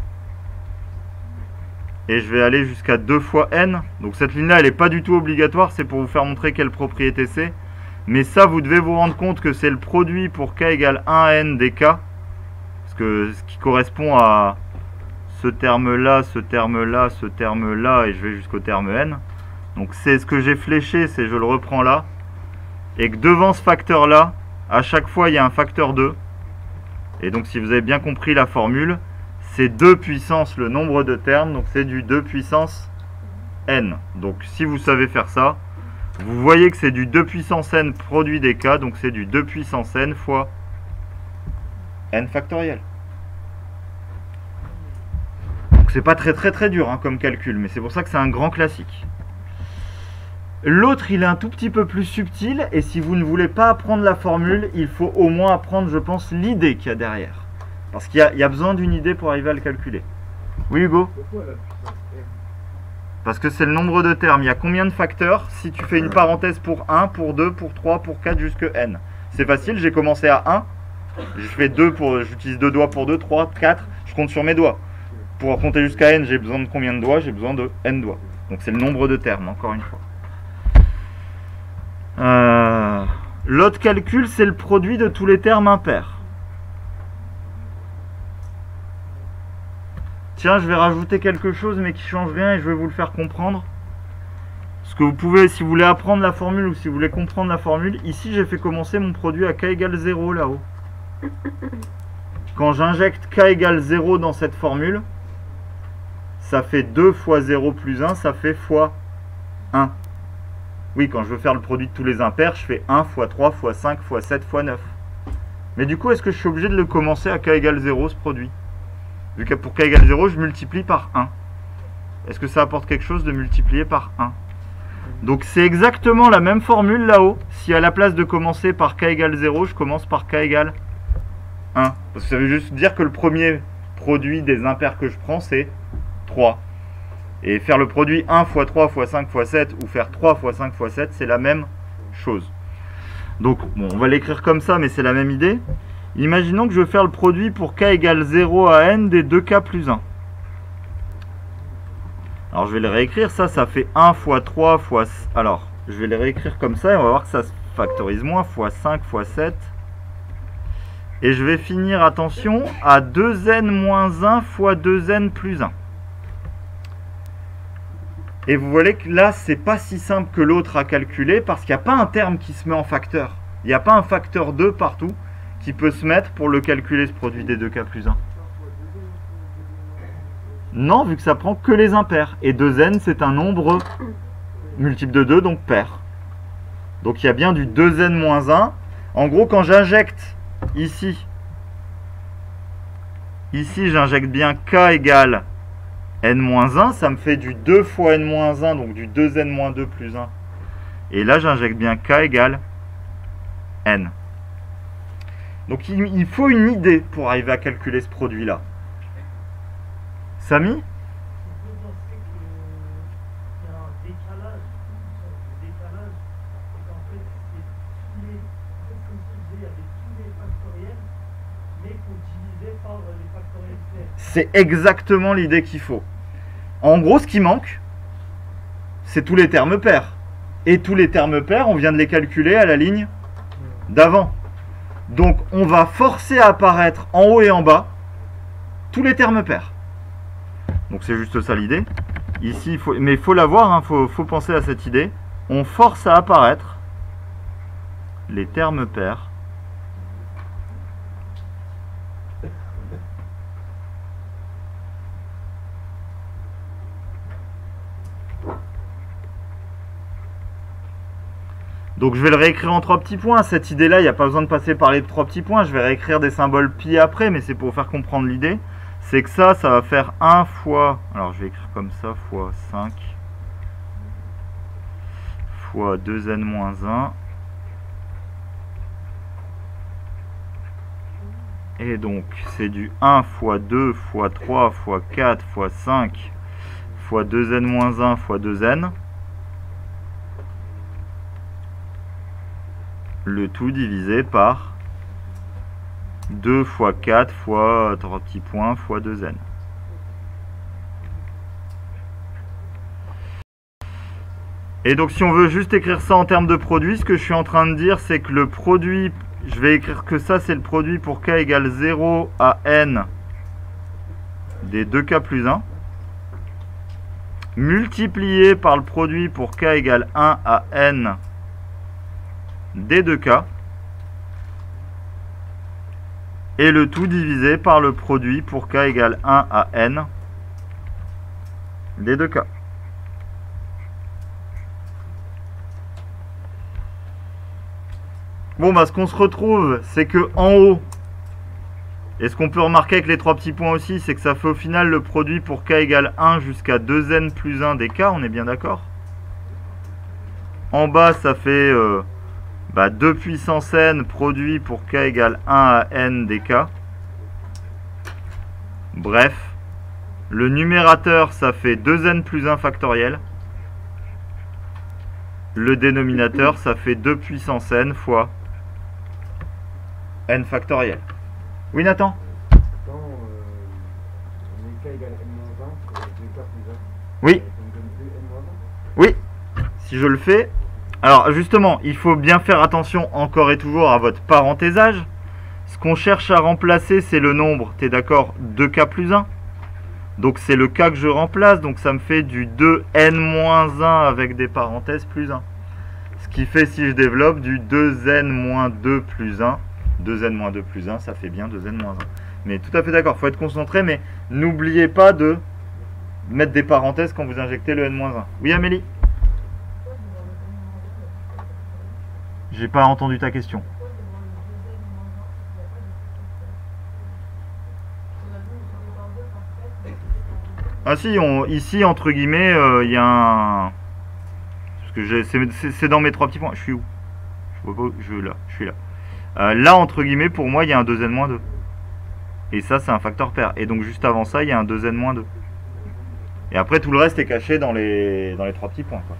Et je vais aller jusqu'à 2 fois n. Donc cette ligne-là, elle n'est pas du tout obligatoire, c'est pour vous faire montrer quelle propriété c'est. Mais ça, vous devez vous rendre compte que c'est le produit pour k égale 1 à n des k. Ce qui correspond à ce terme-là, ce terme-là, ce terme-là, et je vais jusqu'au terme n. Donc c'est ce que j'ai fléché, c'est je le reprends là. Et que devant ce facteur-là, à chaque fois, il y a un facteur 2. Et donc si vous avez bien compris la formule, c'est 2 puissance le nombre de termes, donc c'est du 2 puissance n. Donc si vous savez faire ça, vous voyez que c'est du 2 puissance n produit des k, donc c'est du 2 puissance n fois n factoriel. Donc c'est pas très dur comme calcul, mais c'est pour ça que c'est un grand classique. L'autre, il est un tout petit peu plus subtil, et si vous ne voulez pas apprendre la formule, il faut au moins apprendre, je pense, l'idée qu'il y a derrière. Parce qu'il y a besoin d'une idée pour arriver à le calculer. Oui, Hugo? Parce que c'est le nombre de termes. Il y a combien de facteurs si tu fais une parenthèse pour 1, pour 2, pour 3, pour 4 jusque n? C'est facile, j'ai commencé à 1. J'utilise 2 doigts pour 2, 3, 4, je compte sur mes doigts. Pour compter jusqu'à n, j'ai besoin de combien de doigts? J'ai besoin de n doigts. Donc c'est le nombre de termes, encore une fois. L'autre calcul, c'est le produit de tous les termes impairs. Tiens, je vais rajouter quelque chose, mais qui ne change rien, et je vais vous le faire comprendre. Parce que vous pouvez, si vous voulez apprendre la formule, ou si vous voulez comprendre la formule, ici j'ai fait commencer mon produit à k égale 0 là-haut. Quand j'injecte k égale 0 dans cette formule, ça fait 2 fois 0 plus 1, ça fait fois 1. Oui, quand je veux faire le produit de tous les impairs, je fais 1 fois 3 fois 5 fois 7 fois 9. Mais du coup, est-ce que je suis obligé de le commencer à k égale 0 ce produit? Vu que pour k égale 0, je multiplie par 1. Est-ce que ça apporte quelque chose de multiplier par 1? Donc c'est exactement la même formule là-haut. Si à la place de commencer par k égale 0, je commence par k égale 1. Parce que ça veut juste dire que le premier produit des impairs que je prends, c'est 3. Et faire le produit 1 fois 3 fois 5 fois 7 ou faire 3 fois 5 fois 7, c'est la même chose. Donc, bon, on va l'écrire comme ça, mais c'est la même idée. Imaginons que je veux faire le produit pour k égale 0 à n des 2k plus 1. Alors, je vais le réécrire. Ça fait 1 fois 3 fois... Alors, je vais les réécrire comme ça et on va voir que ça se factorise moins fois 5 fois 7. Et je vais finir, attention, à 2n moins 1 fois 2n plus 1. Et vous voyez que là, c'est pas si simple que l'autre à calculer parce qu'il n'y a pas un terme qui se met en facteur. Il n'y a pas un facteur 2 partout qui peut se mettre pour le calculer, ce produit des 2k plus 1. Non, vu que ça prend que les impairs. Et 2n, c'est un nombre multiple de 2, donc pair. Donc il y a bien du 2n moins 1. En gros, quand j'injecte ici, j'injecte bien k égale n-1, ça me fait du 2 fois n-1, donc du 2n-2 plus 1. Et là, j'injecte bien k égale n. Donc il faut une idée pour arriver à calculer ce produit-là. Samy ? C'est exactement l'idée qu'il faut. En gros, ce qui manque, c'est tous les termes pairs. Et tous les termes pairs, on vient de les calculer à la ligne d'avant. Donc, on va forcer à apparaître en haut et en bas tous les termes pairs. Donc, c'est juste ça l'idée. Ici, mais il faut l'avoir, hein, faut penser à cette idée. On force à apparaître les termes pairs. Donc je vais le réécrire en 3 petits points. Cette idée-là, il n'y a pas besoin de passer par les 3 petits points. Je vais réécrire des symboles pi après, mais c'est pour faire comprendre l'idée. C'est que ça va faire 1 fois... Alors je vais écrire comme ça, fois 5 fois 2n-1. Et donc c'est du 1 fois 2 fois 3 fois 4 fois 5 fois 2n-1 fois 2n. Le tout divisé par 2 fois 4 fois 3 petits points fois 2n. Et donc si on veut juste écrire ça en termes de produit, ce que je suis en train de dire, c'est que le produit, je vais écrire que ça c'est le produit pour k égale 0 à n des 2k plus 1, multiplié par le produit pour k égale 1 à n des 2k, et le tout divisé par le produit pour k égale 1 à n des 2k. Bon, bah ce qu'on se retrouve, c'est que en haut, et ce qu'on peut remarquer avec les 3 petits points aussi, c'est que ça fait au final le produit pour k égale 1 jusqu'à 2n plus 1 des k, on est bien d'accord? En bas, ça fait 2 puissance n produit pour k égale 1 à n des k. Bref, le numérateur, ça fait 2n plus 1 factoriel. Le dénominateur, ça fait 2 puissance n fois n factoriel. Oui, Nathan? Quand on est k égale n-1, c'est 2k plus 1. Oui. Ça me donne 2n-1. Oui, si je le fais. Alors justement, il faut bien faire attention encore et toujours à votre parenthésage. Ce qu'on cherche à remplacer, c'est le nombre, tu es d'accord, 2k plus 1. Donc c'est le k que je remplace, donc ça me fait du 2n-1 avec des parenthèses plus 1. Ce qui fait, si je développe, du 2n-2 plus 1. 2n-2 plus 1, ça fait bien 2n-1. Mais tout à fait d'accord, il faut être concentré, mais n'oubliez pas de mettre des parenthèses quand vous injectez le n-1. Oui, Amélie? J'ai pas entendu ta question. Ah si, ici, entre guillemets, il y a un... Parce que c'est dans mes 3 petits points. Je suis où? Je vois pas, je suis là. Là, entre guillemets, pour moi, il y a un 2n-2. Et ça, c'est un facteur pair. Et donc, juste avant ça, il y a un 2n-2. Et après, tout le reste est caché dans les 3 petits points, quoi.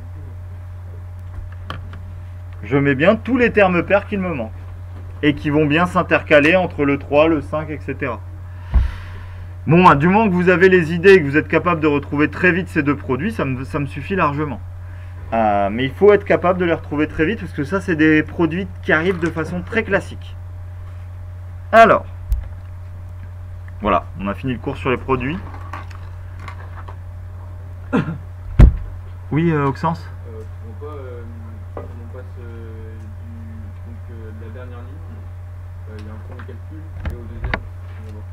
Je mets bien tous les termes pairs qu'il me manque. Et qui vont bien s'intercaler entre le 3, le 5, etc. Bon, du moment que vous avez les idées et que vous êtes capable de retrouver très vite ces deux produits, ça me suffit largement. Mais il faut être capable de les retrouver très vite parce que ça, c'est des produits qui arrivent de façon très classique. Alors, voilà, on a fini le cours sur les produits. Oui, Auxence? On passe de la dernière ligne, il y a un premier calcul, et au deuxième, on va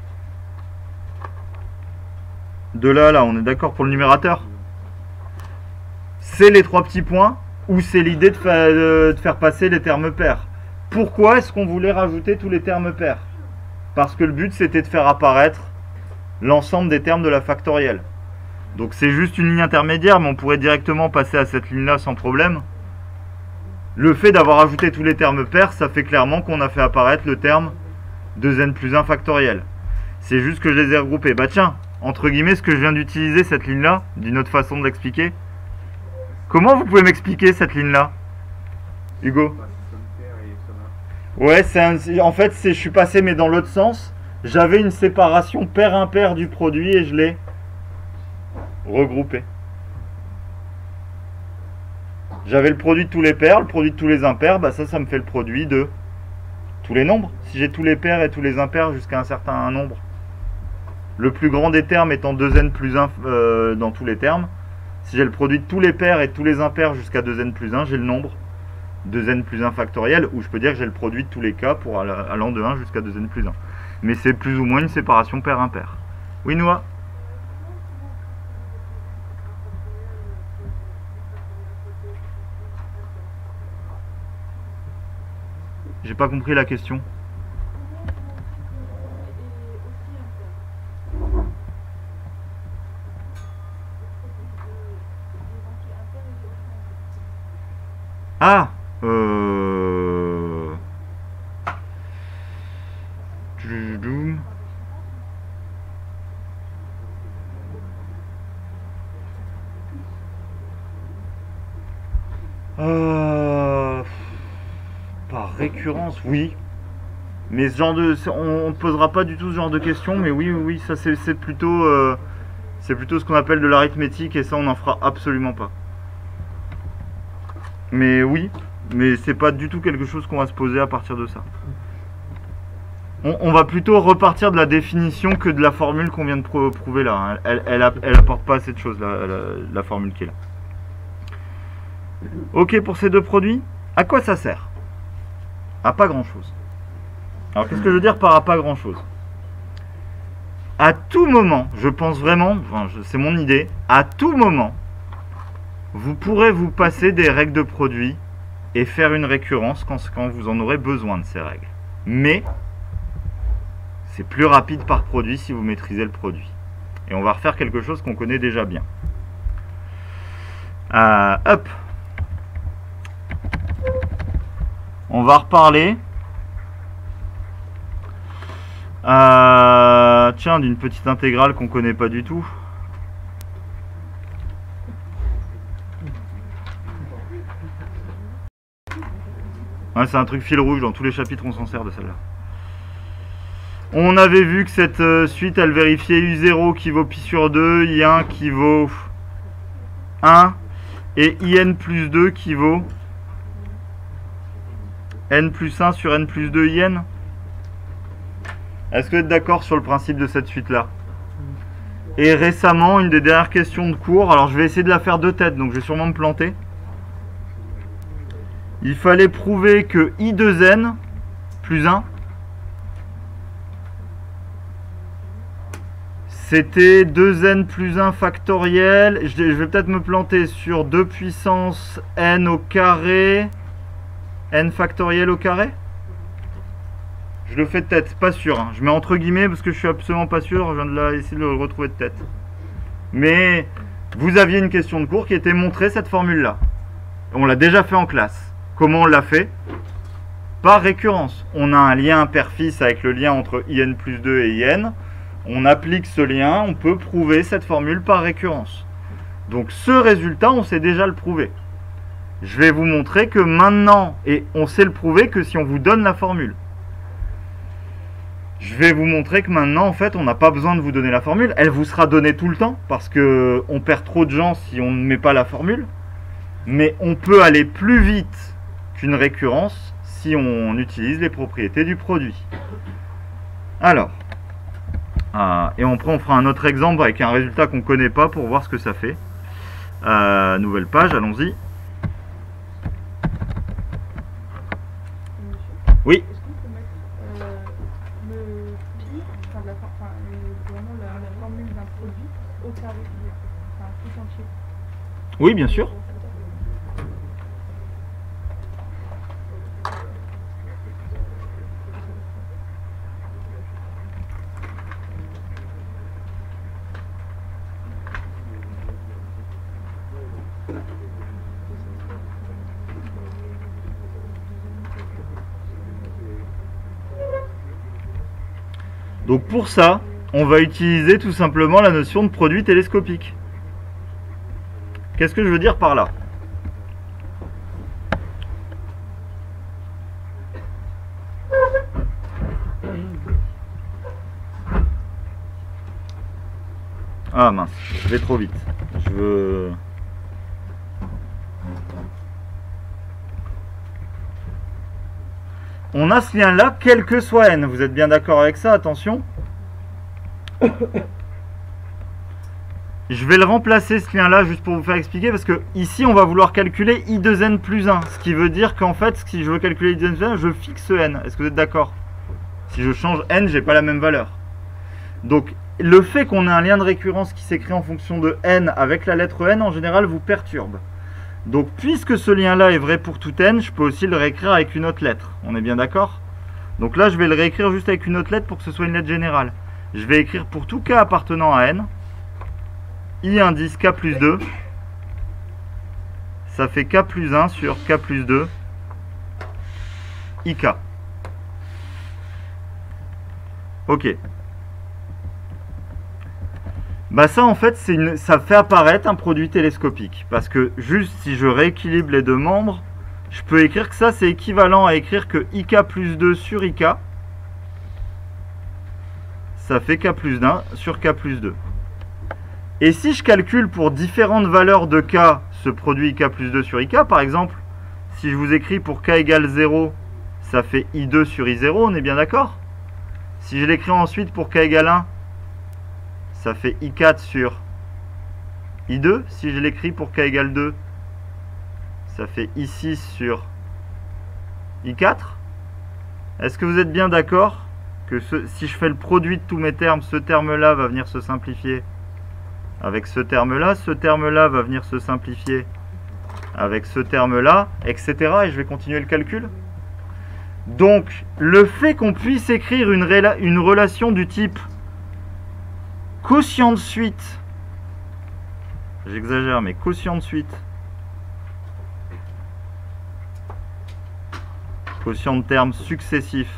voir. De là, on est d'accord pour le numérateur? C'est les 3 petits points ou c'est l'idée de faire passer les termes pairs? Pourquoi est-ce qu'on voulait rajouter tous les termes pairs? Parce que le but, c'était de faire apparaître l'ensemble des termes de la factorielle. Donc c'est juste une ligne intermédiaire, mais on pourrait directement passer à cette ligne-là sans problème. Le fait d'avoir ajouté tous les termes pairs, ça fait clairement qu'on a fait apparaître le terme 2n plus 1 factoriel. C'est juste que je les ai regroupés. Bah tiens, entre guillemets, ce que je viens d'utiliser, cette ligne-là, d'une autre façon de l'expliquer. Comment vous pouvez m'expliquer cette ligne-là, Hugo? Ouais, en fait, je suis passé, mais dans l'autre sens. J'avais une séparation pair-impair du produit et je l'ai regroupé. J'avais le produit de tous les pairs, le produit de tous les impairs, bah ça me fait le produit de tous les nombres. Si j'ai tous les pairs et tous les impairs jusqu'à un certain nombre, le plus grand des termes étant 2n plus 1 dans tous les termes, si j'ai le produit de tous les pairs et tous les impairs jusqu'à 2n plus 1, j'ai le nombre 2n plus 1 factoriel, ou je peux dire que j'ai le produit de tous les cas pour allant de 1 jusqu'à 2n plus 1. Mais c'est plus ou moins une séparation pair-impair. Oui, Noah? J'ai pas compris la question. Ah par récurrence, oui. Mais ce genre de, on ne posera pas du tout ce genre de questions, mais oui, ça c'est plutôt ce qu'on appelle de l'arithmétique et ça on n'en fera absolument pas. Mais oui, mais c'est pas du tout quelque chose qu'on va se poser à partir de ça. On va plutôt repartir de la définition que de la formule qu'on vient de prouver là. Elle apporte pas assez de choses, la formule qui est là. Ok pour ces deux produits. À quoi ça sert? À pas grand chose. Alors qu'est-ce que je veux dire par à pas grand chose? À tout moment, je pense vraiment, enfin, c'est mon idée, à tout moment, vous pourrez vous passer des règles de produit et faire une récurrence quand vous en aurez besoin de ces règles. Mais c'est plus rapide par produit si vous maîtrisez le produit. Et on va refaire quelque chose qu'on connaît déjà bien. Hop. On va reparler tiens, d'une petite intégrale qu'on connaît pas du tout. Ouais, c'est un truc fil rouge, dans tous les chapitres on s'en sert de celle-là. On avait vu que cette suite, elle vérifiait U0 qui vaut pi sur 2, I1 qui vaut 1, et IN plus 2 qui vaut N plus 1 sur N plus 2 IN. Est-ce que vous êtes d'accord sur le principe de cette suite-là? Et récemment, une des dernières questions de cours, alors je vais essayer de la faire de tête, donc je vais sûrement me planter. Il fallait prouver que I2N plus 1, c'était 2N plus 1 factoriel. Je vais peut-être me planter sur 2 puissance N au carré, N factoriel au carré. Je le fais de tête, pas sûr. Hein. Je mets entre guillemets parce que je suis absolument pas sûr. Je viens de essayer de le retrouver de tête. Mais vous aviez une question de cours qui était montrée cette formule-là. On l'a déjà fait en classe. Comment on l'a fait? Par récurrence. On a un lien père-fils avec le lien entre IN plus 2 et IN. On applique ce lien, on peut prouver cette formule par récurrence. Donc ce résultat, on sait déjà le prouver. Je vais vous montrer que maintenant, et on sait le prouver que si on vous donne la formule. Je vais vous montrer que maintenant, en fait, on n'a pas besoin de vous donner la formule. Elle vous sera donnée tout le temps, parce qu'on perd trop de gens si on ne met pas la formule. Mais on peut aller plus vite qu'une récurrence si on utilise les propriétés du produit. Alors, et après on fera un autre exemple avec un résultat qu'on ne connaît pas pour voir ce que ça fait. Nouvelle page, allons-y. Oui. Oui, bien sûr. Donc pour ça, on va utiliser tout simplement la notion de produit télescopique. Qu'est-ce que je veux dire par là? Ah mince, je vais trop vite. Je veux... On a ce lien-là, quel que soit n. Vous êtes bien d'accord avec ça? Attention. Je vais le remplacer, ce lien-là, juste pour vous faire expliquer, parce que ici, on va vouloir calculer i de n plus 1. Ce qui veut dire qu'en fait, si je veux calculer i de n plus 1, je fixe n. Est-ce que vous êtes d'accord? Si je change n, j'ai pas la même valeur. Donc, le fait qu'on ait un lien de récurrence qui s'écrit en fonction de n avec la lettre n, en général, vous perturbe. Donc, puisque ce lien-là est vrai pour tout n, je peux aussi le réécrire avec une autre lettre. On est bien d'accord? Donc là, je vais le réécrire juste avec une autre lettre pour que ce soit une lettre générale. Je vais écrire pour tout k appartenant à n, i indice k plus 2, ça fait k plus 1 sur k plus 2, ik. Ok. Bah ça en fait ça fait apparaître un produit télescopique parce que juste si je rééquilibre les deux membres, je peux écrire que ça c'est équivalent à écrire que ik plus 2 sur ik, ça fait k plus 1 sur k plus 2. Et si je calcule pour différentes valeurs de k ce produit ik plus 2 sur ik, par exemple, si je vous écris pour k égale 0, ça fait i2 sur i0, on est bien d'accord? Si je l'écris ensuite pour k égale 1, ça fait i4 sur i2. Si je l'écris pour k égale 2, ça fait i6 sur i4. Est-ce que vous êtes bien d'accord que si je fais le produit de tous mes termes, ce terme-là va venir se simplifier avec ce terme-là va venir se simplifier avec ce terme-là, etc. Et je vais continuer le calcul. Donc, le fait qu'on puisse écrire une relation du type quotient de suite, j'exagère, mais quotient de suite, quotient de termes successifs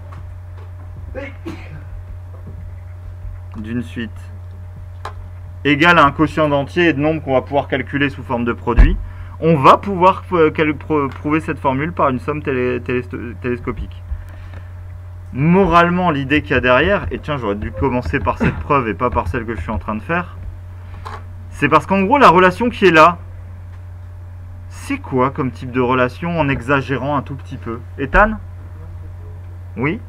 d'une suite, égale à un quotient d'entier et de nombres qu'on va pouvoir calculer sous forme de produit, on va pouvoir prouver cette formule par une somme télescopique. Moralement, l'idée qu'il y a derrière, et tiens, j'aurais dû commencer par cette preuve et pas par celle que je suis en train de faire, c'est parce qu'en gros, la relation qui est là, c'est quoi comme type de relation en exagérant un tout petit peu? Ethan? Oui?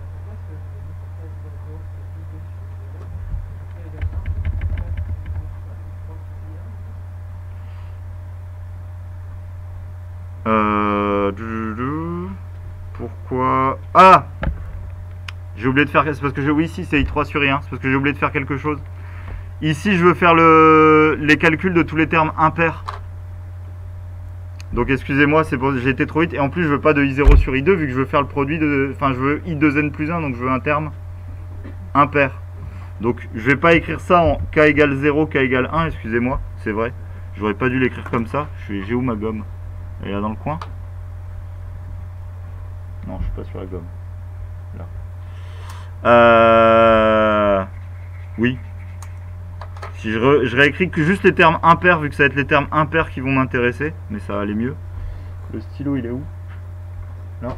Pourquoi? Ah! J'ai oublié de faire... C'est parce que oui, ici c'est i3 sur i1. C'est parce que j'ai oublié de faire quelque chose. Ici, je veux faire les calculs de tous les termes impairs. Donc, excusez-moi, j'ai été trop vite. Et en plus, je veux pas de i0 sur i2, vu que je veux faire le produit de... Enfin, je veux i2n plus 1, donc je veux un terme impair. Donc, je vais pas écrire ça en k égale 0, k égale 1, excusez-moi. C'est vrai. J'aurais pas dû l'écrire comme ça. J'ai où ma gomme? Elle est là dans le coin? Non, je suis pas sur la gomme. Là. Oui. Si je réécris que juste les termes impairs, vu que ça va être les termes impairs qui vont m'intéresser, mais ça va aller mieux. Le stylo, il est où? Là.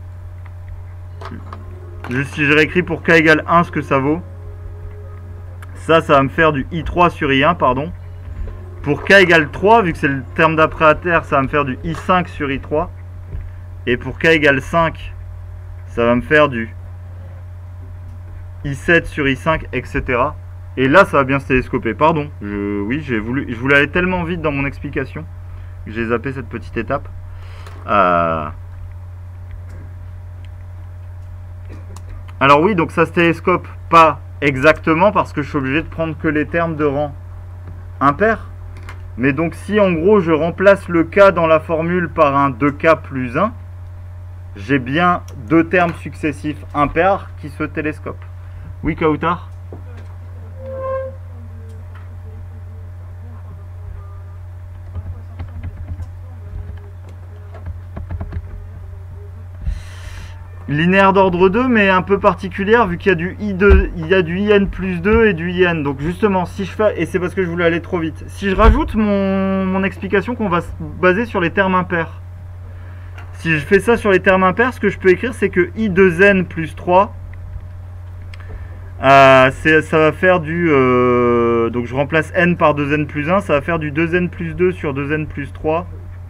Juste si je réécris pour k égale 1 ce que ça vaut, ça va me faire du i3 sur i1, pardon. Pour k égale 3, vu que c'est le terme d'après à terre, ça va me faire du i5 sur i3. Et pour k égale 5, ça va me faire du i7 sur i5, etc. Et là, ça va bien se télescoper. Pardon, oui, je voulais aller tellement vite dans mon explication que j'ai zappé cette petite étape. Alors oui, donc ça se télescope pas exactement parce que je suis obligé de prendre que les termes de rang impair. Mais donc si en gros je remplace le k dans la formule par un 2k plus 1, j'ai bien deux termes successifs impairs qui se télescopent. Oui, Kautar? linéaire d'ordre 2, mais un peu particulière vu qu'il y a du I2, il y a du IN plus 2 et du IN. Donc justement, si je fais, et c'est parce que je voulais aller trop vite, si je rajoute mon explication qu'on va se baser sur les termes impairs, si je fais ça sur les termes impairs, ce que je peux écrire, c'est que I2N plus 3, ça va faire du... donc je remplace N par 2N plus 1, ça va faire du 2N plus 2 sur 2N plus 3,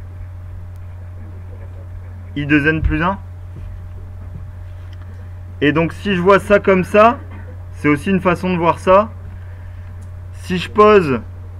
I2N plus 1. Et donc si je vois ça comme ça, c'est aussi une façon de voir ça. Si je pose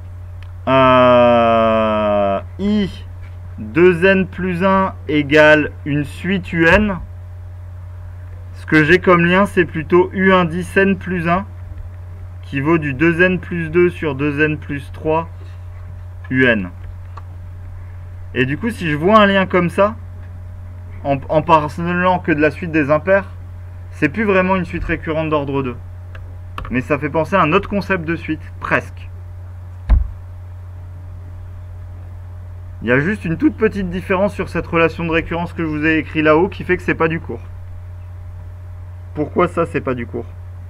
I 2N plus 1 égale une suite UN, ce que j'ai comme lien, c'est plutôt U indice N plus 1, qui vaut du 2N plus 2 sur 2N plus 3 UN. Et du coup, si je vois un lien comme ça, en parlant que de la suite des impairs, c'est plus vraiment une suite récurrente d'ordre 2. Mais ça fait penser à un autre concept de suite, presque. Il y a juste une toute petite différence sur cette relation de récurrence que je vous ai écrit là-haut qui fait que c'est pas du cours. Pourquoi ça, c'est pas du cours?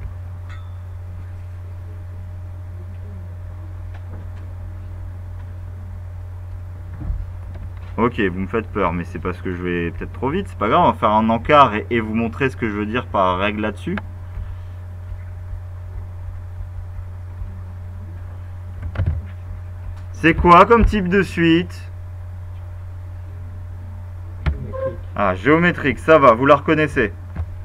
Ok, vous me faites peur, mais c'est parce que je vais peut-être trop vite. C'est pas grave, on va faire un encart et vous montrer ce que je veux dire par règle là-dessus. C'est quoi comme type de suite? Ah, géométrique, ça va, vous la reconnaissez.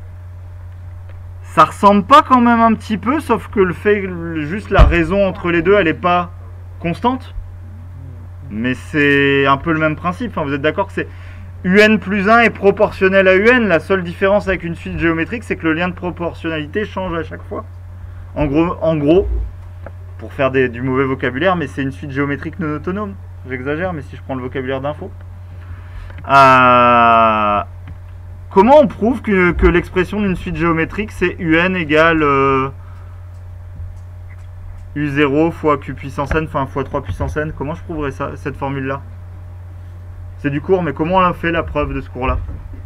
Ça ressemble pas quand même un petit peu, sauf que le fait, juste la raison entre les deux, elle n'est pas constante. Mais c'est un peu le même principe. Enfin, vous êtes d'accord que c'est UN plus 1 est proportionnel à UN. La seule différence avec une suite géométrique, c'est que le lien de proportionnalité change à chaque fois. En gros pour faire du mauvais vocabulaire, mais c'est une suite géométrique non autonome. J'exagère, mais si je prends le vocabulaire d'info. Comment on prouve que l'expression d'une suite géométrique, c'est UN égale U0 fois Q puissance n, enfin fois 3 puissance n? Comment je prouverais ça, cette formule-là? C'est du cours, mais comment on a fait la preuve de ce cours-là?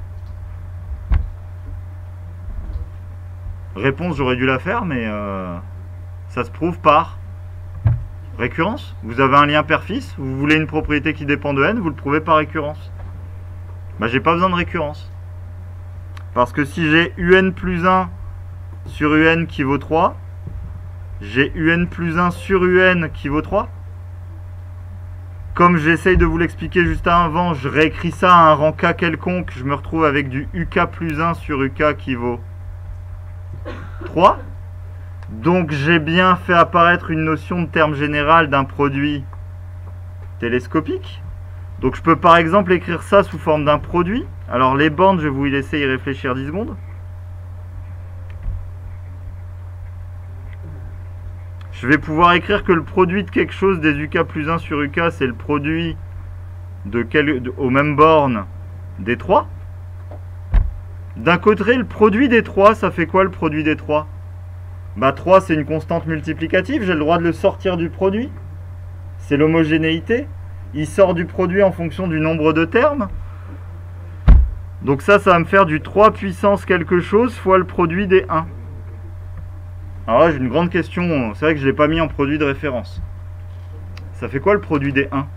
Réponse, j'aurais dû la faire, mais ça se prouve par récurrence. Vous avez un lien père-fils, vous voulez une propriété qui dépend de n, vous le prouvez par récurrence. Bah, j'ai pas besoin de récurrence. Parce que si j'ai UN plus 1 sur UN qui vaut 3, j'ai UN plus 1 sur UN qui vaut 3. Comme j'essaye de vous l'expliquer juste avant, je réécris ça à un rang K quelconque, je me retrouve avec du UK plus 1 sur UK qui vaut 3. Donc j'ai bien fait apparaître une notion de terme général d'un produit télescopique. Donc je peux par exemple écrire ça sous forme d'un produit. Alors les bornes, je vais vous laisser y réfléchir 10 secondes. Je vais pouvoir écrire que le produit de quelque chose des UK plus 1 sur UK, c'est le produit aux mêmes bornes des 3. D'un côté, le produit des 3, ça fait quoi le produit des 3? Bah 3, c'est une constante multiplicative, j'ai le droit de le sortir du produit. C'est l'homogénéité. Il sort du produit en fonction du nombre de termes. Donc ça va me faire du 3 puissance quelque chose fois le produit des 1. Alors là, j'ai une grande question. C'est vrai que je ne l'ai pas mis en produit de référence. Ça fait quoi le produit des 1?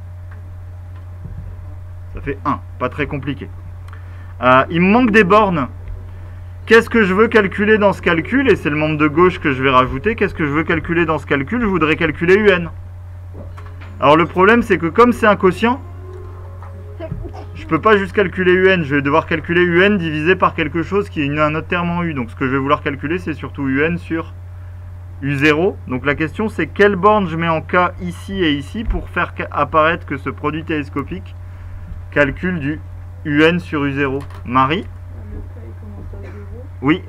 Ça fait 1. Pas très compliqué. Il me manque des bornes. Qu'est-ce que je veux calculer dans ce calcul? Et c'est le membre de gauche que je vais rajouter. Qu'est-ce que je veux calculer dans ce calcul? Je voudrais calculer UN. Alors le problème, c'est que comme c'est un quotient, je peux pas juste calculer UN. Je vais devoir calculer UN divisé par quelque chose qui est un autre terme en U. Donc ce que je vais vouloir calculer, c'est surtout UN sur U0. Donc la question, c'est quelle borne je mets en K ici et ici pour faire apparaître que ce produit télescopique calcule du UN sur U0. Marie? Oui.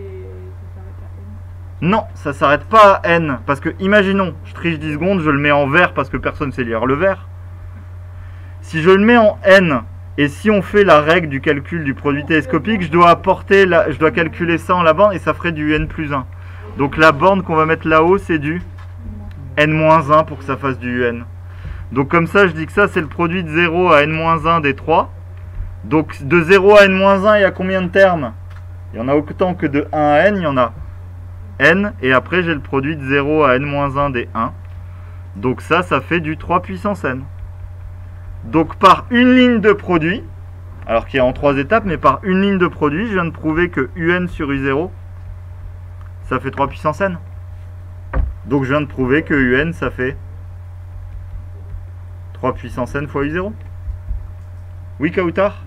Non, ça s'arrête pas à n. Parce que, imaginons, je triche 10 secondes, je le mets en vert parce que personne ne sait lire le vert. Si je le mets en n, et si on fait la règle du calcul du produit télescopique, je dois calculer ça en la borne et ça ferait du n plus 1. Donc la borne qu'on va mettre là-haut, c'est du n-1 pour que ça fasse du un. Donc comme ça, je dis que ça, c'est le produit de 0 à n-1 des 3. Donc de 0 à n-1, il y a combien de termes? Il y en a autant que de 1 à n, il y en a n, et après j'ai le produit de 0 à n-1 des 1. Donc ça fait du 3 puissance n. Donc par une ligne de produit, alors qu'il y a en 3 étapes, mais par une ligne de produit, je viens de prouver que un sur u0, ça fait 3 puissance n. Donc je viens de prouver que un, ça fait 3 puissance n fois u0. Oui, Kautar?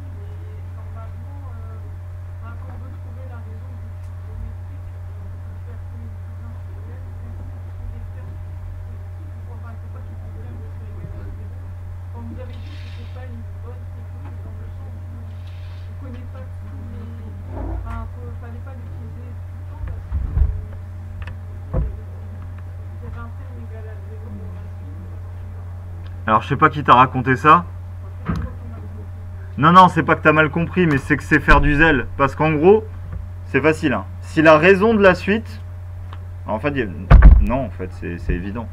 Alors je sais pas qui t'a raconté ça. Non, c'est pas que t'as mal compris, mais c'est que c'est faire du zèle. Parce qu'en gros, c'est facile. Hein. Si la raison de la suite... En fait, non, en fait, c'est évident.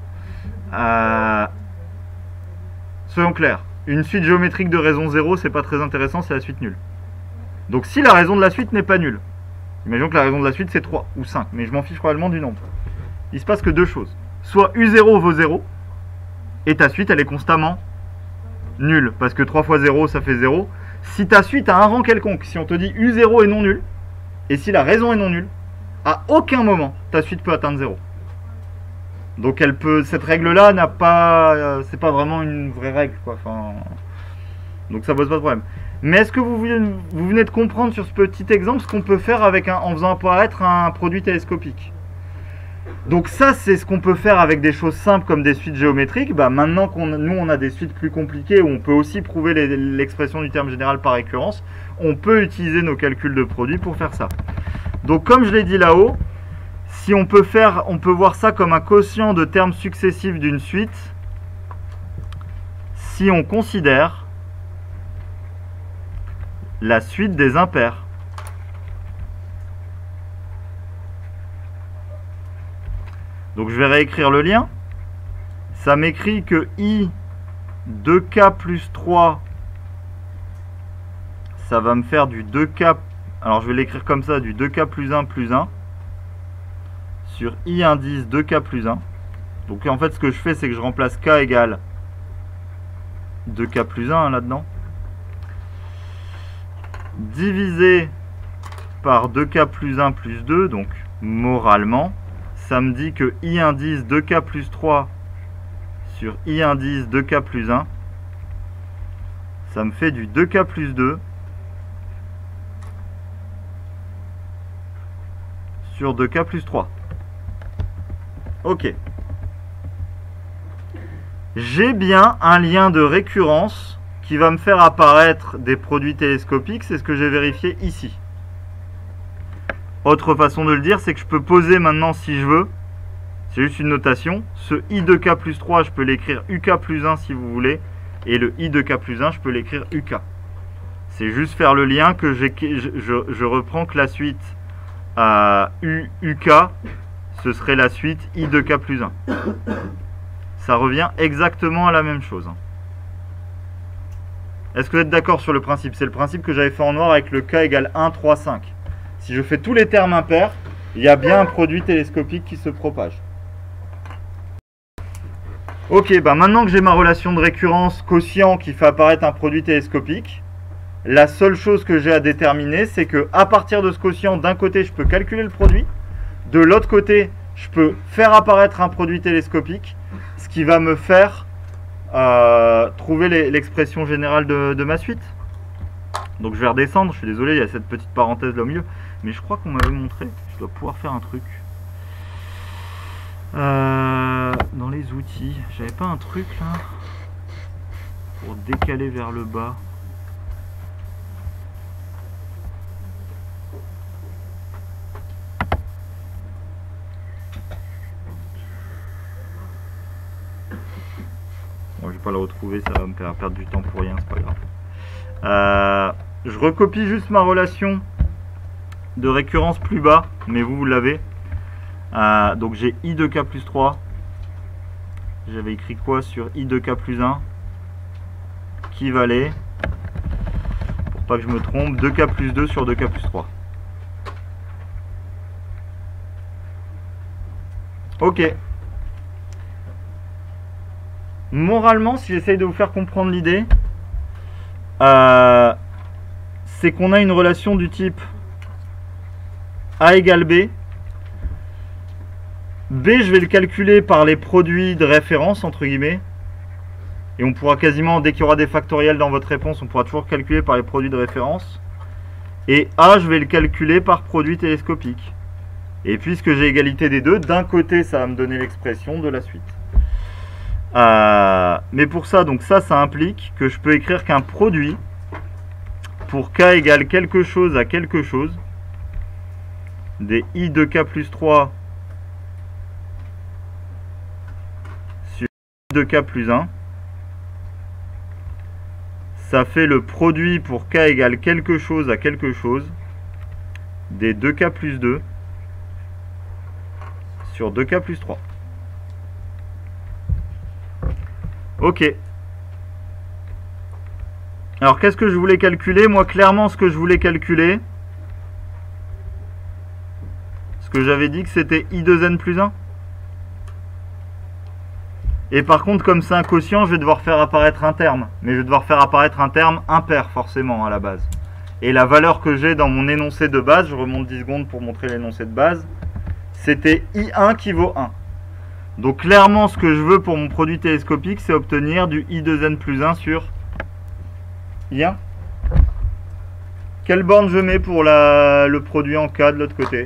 Soyons clairs. Une suite géométrique de raison 0, c'est pas très intéressant, c'est la suite nulle. Donc si la raison de la suite n'est pas nulle, imaginons que la raison de la suite c'est 3 ou 5, mais je m'en fiche probablement du nombre. Il se passe que deux choses. Soit u0 vaut 0, et ta suite elle est constamment nulle, parce que 3 fois 0 ça fait 0. Si ta suite a un rang quelconque, si on te dit u0 est non nul, et si la raison est non nulle, à aucun moment ta suite peut atteindre 0. Donc cette règle-là n'a pas, c'est pas vraiment une vraie règle, quoi. Enfin, donc ça pose pas de problème. Mais est-ce que vous venez de comprendre sur ce petit exemple ce qu'on peut faire en faisant apparaître un produit télescopique? Donc ça, c'est ce qu'on peut faire avec des choses simples comme des suites géométriques. Bah, maintenant nous on a des suites plus compliquées où on peut aussi prouver l'expression du terme général par récurrence, on peut utiliser nos calculs de produits pour faire ça. Donc comme je l'ai dit là-haut, si on peut voir ça comme un quotient de termes successifs d'une suite, si on considère la suite des impairs. Donc je vais réécrire le lien. Ça m'écrit que i 2k plus 3, ça va me faire du 2k, alors je vais l'écrire comme ça, du 2k plus 1 sur i indice 2k plus 1. Donc en fait ce que je fais c'est que je remplace k égale 2k plus 1 là-dedans, divisé par 2k plus 1 plus 2, donc moralement ça me dit que i indice 2k plus 3 sur i indice 2k plus 1, ça me fait du 2k plus 2 sur 2k plus 3. Ok. J'ai bien un lien de récurrence qui va me faire apparaître des produits télescopiques, c'est ce que j'ai vérifié ici. Autre façon de le dire, c'est que je peux poser maintenant si je veux, c'est juste une notation, ce i de k plus 3, je peux l'écrire uk plus 1 si vous voulez, et le i de k plus 1, je peux l'écrire uk. C'est juste faire le lien que je reprends que la suite uk, ce serait la suite i de k plus 1. Ça revient exactement à la même chose. Est-ce que vous êtes d'accord sur le principe? C'est le principe que j'avais fait en noir avec le k égale 1, 3, 5. Si je fais tous les termes impairs, il y a bien un produit télescopique qui se propage. Ok, bah maintenant que j'ai ma relation de récurrence quotient qui fait apparaître un produit télescopique, la seule chose que j'ai à déterminer, c'est que à partir de ce quotient, d'un côté, je peux calculer le produit, de l'autre côté, je peux faire apparaître un produit télescopique, ce qui va me faire trouver l'expression générale de ma suite. Donc je vais redescendre, je suis désolé, il y a cette petite parenthèse là au milieu, mais je crois qu'on m'avait montré, je dois pouvoir faire un truc. Dans les outils, j'avais pas un truc là pour décaler vers le bas. Bon, je vais pas le retrouver, ça va me faire perdre du temps pour rien, c'est pas grave. Je recopie juste ma relation de récurrence plus bas, mais vous l'avez. Donc j'ai i de k plus 3. J'avais écrit quoi sur i de k plus 1 qui valait, pour pas que je me trompe, 2k plus 2 sur 2k plus 3. Ok. Moralement, si j'essaye de vous faire comprendre l'idée, c'est qu'on a une relation du type A égale B. B, je vais le calculer par les produits de référence, entre guillemets. Et on pourra quasiment, dès qu'il y aura des factoriels dans votre réponse, on pourra toujours calculer par les produits de référence. Et A, je vais le calculer par produit télescopique. Et puisque j'ai égalité des deux, d'un côté, ça va me donner l'expression de la suite. Mais pour ça, donc ça implique que je peux écrire qu'un produit, pour K égale quelque chose à quelque chose, des I de K plus 3 sur I de K plus 1, ça fait le produit pour K égale quelque chose à quelque chose des 2K plus 2 sur 2K plus 3. Ok. Alors qu'est-ce que je voulais calculer? Moi clairement ce que je voulais calculer, ce que j'avais dit que c'était I de N plus 1. Et par contre, comme c'est un quotient, je vais devoir faire apparaître un terme. Mais je vais devoir faire apparaître un terme impair, forcément, à la base. Et la valeur que j'ai dans mon énoncé de base, je remonte 10 secondes pour montrer l'énoncé de base, c'était I1 qui vaut 1. Donc clairement, ce que je veux pour mon produit télescopique, c'est obtenir du I de N plus 1 sur I1. Quelle borne je mets pour le produit en K de l'autre côté?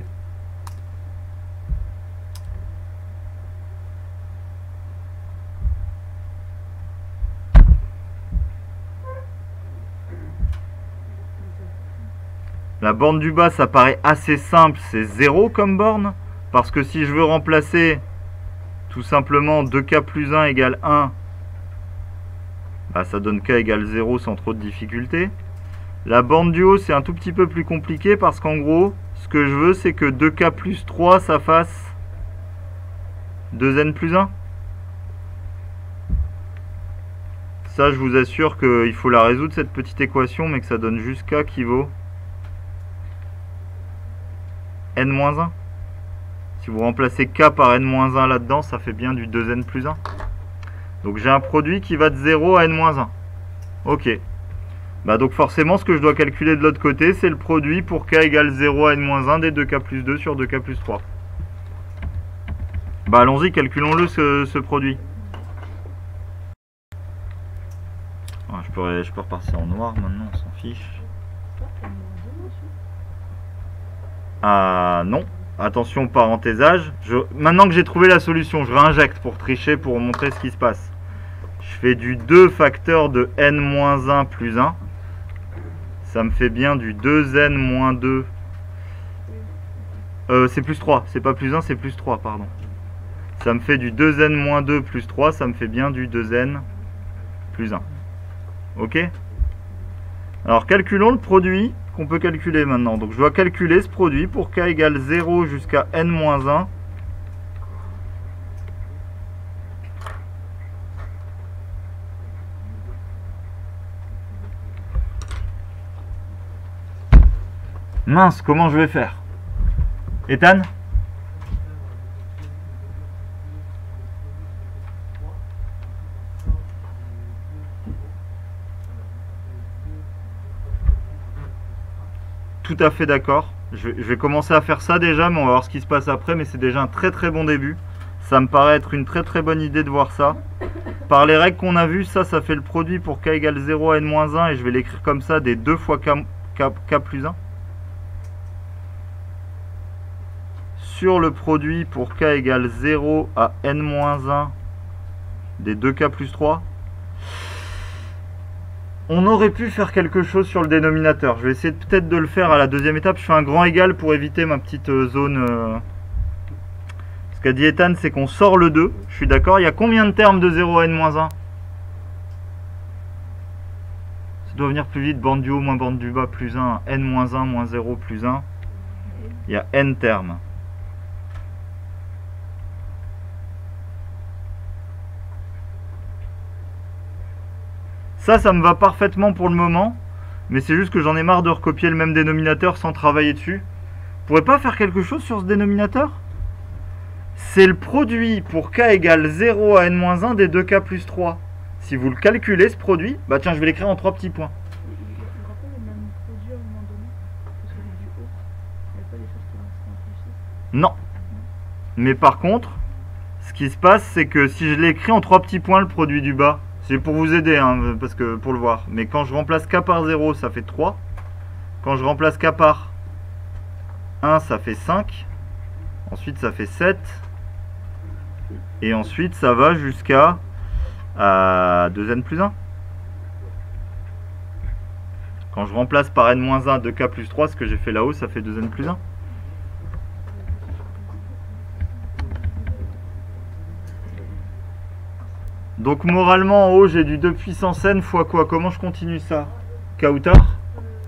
La borne du bas, ça paraît assez simple, c'est 0 comme borne. Parce que si je veux remplacer tout simplement 2K plus 1 égale 1, bah ça donne K égale 0 sans trop de difficulté. La borne du haut, c'est un tout petit peu plus compliqué parce qu'en gros, ce que je veux, c'est que 2K plus 3, ça fasse 2N plus 1. Ça, je vous assure qu'il faut la résoudre, cette petite équation, mais que ça donne juste K qui vaut N-1. Si vous remplacez K par N-1 là-dedans, ça fait bien du 2N plus 1. Donc j'ai un produit qui va de 0 à N-1. Ok. Bah donc forcément, ce que je dois calculer de l'autre côté, c'est le produit pour K égale 0 à N-1 des 2K plus 2 sur 2K plus 3. Bah allons-y, calculons-le ce produit. Ah, je peux repartir en noir maintenant, on s'en fiche. Ah non, attention parenthésage. Maintenant que j'ai trouvé la solution, je réinjecte pour tricher, pour montrer ce qui se passe. Je fais du 2 facteur de n-1 plus 1. Ça me fait bien du 2n-2. C'est plus 3, c'est pas plus 1, c'est plus 3, pardon. Ça me fait du 2n-2 plus 3, ça me fait bien du 2n plus 1. Ok? Alors calculons le produit qu'on peut calculer maintenant. Donc je dois calculer ce produit pour K égale 0 jusqu'à n-1. Mince, comment je vais faire? Ethan? Tout à fait d'accord. Je vais commencer à faire ça déjà, mais on va voir ce qui se passe après. Mais c'est déjà un très très bon début. Ça me paraît être une très très bonne idée de voir ça. Par les règles qu'on a vues, ça fait le produit pour K égale 0 à n-1. Et je vais l'écrire comme ça, des 2 fois K plus 1. Sur le produit pour K égale 0 à n-1 des 2K plus 3. On aurait pu faire quelque chose sur le dénominateur. Je vais essayer peut-être de le faire à la deuxième étape. Je fais un grand égal pour éviter ma petite zone. Ce qu'a dit Ethan, c'est qu'on sort le 2. Je suis d'accord. Il y a combien de termes de 0 à n-1? Ça doit venir plus vite. Borne du haut moins borne du bas plus 1. n-1 moins 0 plus 1. Il y a n termes. Ça me va parfaitement pour le moment, mais c'est juste que j'en ai marre de recopier le même dénominateur sans travailler dessus. Vous pourrez pas faire quelque chose sur ce dénominateur? c'est le produit pour k égale 0 à n-1 des 2k plus 3. Si vous le calculez, ce produit, bah tiens, je vais l'écrire en 3 petits points. Il n'y aura pas les mêmes produits à un moment donné que celui du haut. Il n'y a pas des choses qui vont se simplifier. Non. Mais par contre, ce qui se passe, c'est que si je l'écris en 3 petits points, le produit du bas, c'est pour vous aider, hein, parce que pour le voir. Mais quand je remplace k par 0, ça fait 3. Quand je remplace k par 1, ça fait 5. Ensuite, ça fait 7. Et ensuite, ça va jusqu'à 2n plus 1. Quand je remplace par n-1 2k plus 3, ce que j'ai fait là-haut, ça fait 2n plus 1. Donc moralement, en haut, j'ai du 2 puissance n fois quoi? Comment je continue ça? Kautar?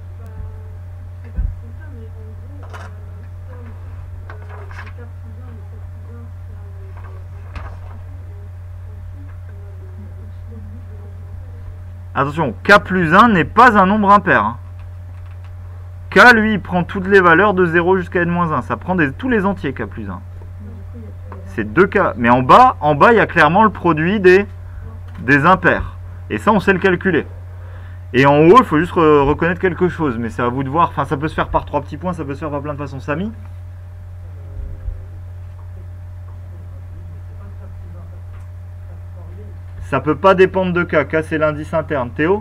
Attention, k plus 1 n'est pas un nombre impair. Hein. K, lui, il prend toutes les valeurs de 0 jusqu'à n-1. Ça prend tous les entiers, k plus 1. C'est 2k. Mais en bas, il y a clairement le produit des impairs. Et ça, on sait le calculer. Et en haut, il faut juste reconnaître quelque chose. Mais c'est à vous de voir. Enfin, ça peut se faire par 3 petits points, ça peut se faire par plein de façons. Samy? Ça peut pas dépendre de k. K, c'est l'indice interne. Théo?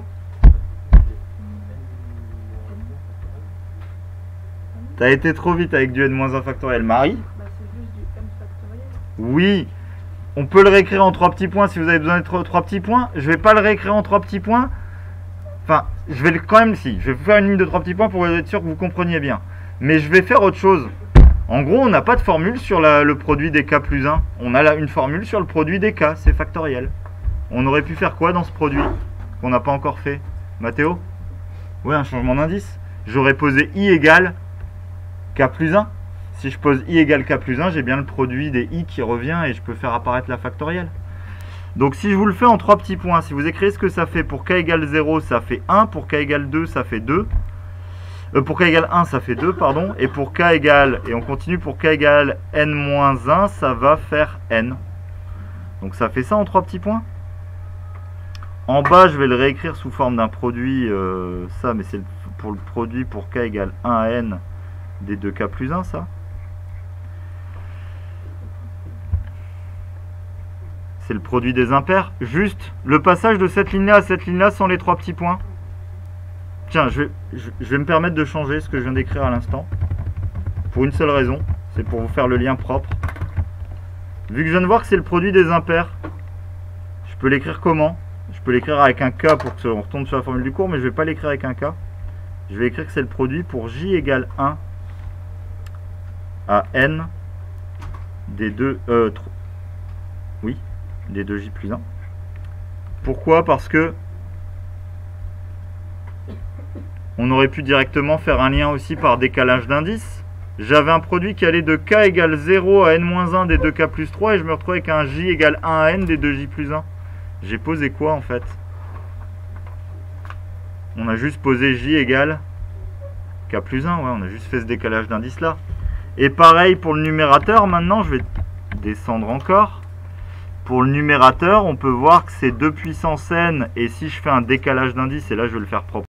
T'as été trop vite avec du n-1 factoriel. Marie? Bah, c'est juste du n factoriel. Oui. On peut le réécrire en 3 petits points si vous avez besoin de 3 petits points. Je vais pas le réécrire en 3 petits points. Enfin, je vais quand même, si. Je vais vous faire une ligne de 3 petits points pour être sûr que vous compreniez bien. Mais je vais faire autre chose. En gros, on n'a pas de formule sur le produit des k plus 1. On a là une formule sur le produit des k. C'est factoriel. On aurait pu faire quoi dans ce produit qu'on n'a pas encore fait? Mathéo? Oui, un changement d'indice. J'aurais posé i égale k plus 1. Si je pose i égale k plus 1, j'ai bien le produit des i qui revient et je peux faire apparaître la factorielle. Donc si je vous le fais en 3 petits points, si vous écrivez ce que ça fait pour k égale 0, ça fait 1. Pour k égale 2, ça fait 2. Pour k égale 1, ça fait 2, pardon. Et pour k égale, et on continue, pour k égale n-1, ça va faire n. Donc ça fait ça en 3 petits points. En bas, je vais le réécrire sous forme d'un produit, ça, mais c'est pour le produit pour k égale 1 à n des 2k plus 1, ça. C'est le produit des impairs. Juste le passage de cette ligne-là à cette ligne-là sans les 3 petits points. Tiens, je vais me permettre de changer ce que je viens d'écrire à l'instant. Pour une seule raison, c'est pour vous faire le lien propre. Vu que je viens de voir que c'est le produit des impairs, je peux l'écrire comment? Je peux l'écrire avec un K pour que on retombe sur la formule du cours, mais je ne vais pas l'écrire avec un K. Je vais écrire que c'est le produit pour J égale 1 à N des 2 oui, des 2J plus 1. Pourquoi? Parce que on aurait pu directement faire un lien aussi par décalage d'indice. J'avais un produit qui allait de K égale 0 à N-1 des 2K plus 3 et je me retrouve avec un J égale 1 à N des 2J plus 1. J'ai posé quoi en fait? On a juste posé J égale K plus 1, ouais, on a juste fait ce décalage d'indice là. Et pareil pour le numérateur, maintenant je vais descendre encore. Pour le numérateur, on peut voir que c'est 2 puissance n, et si je fais un décalage d'indice, et là je vais le faire propre.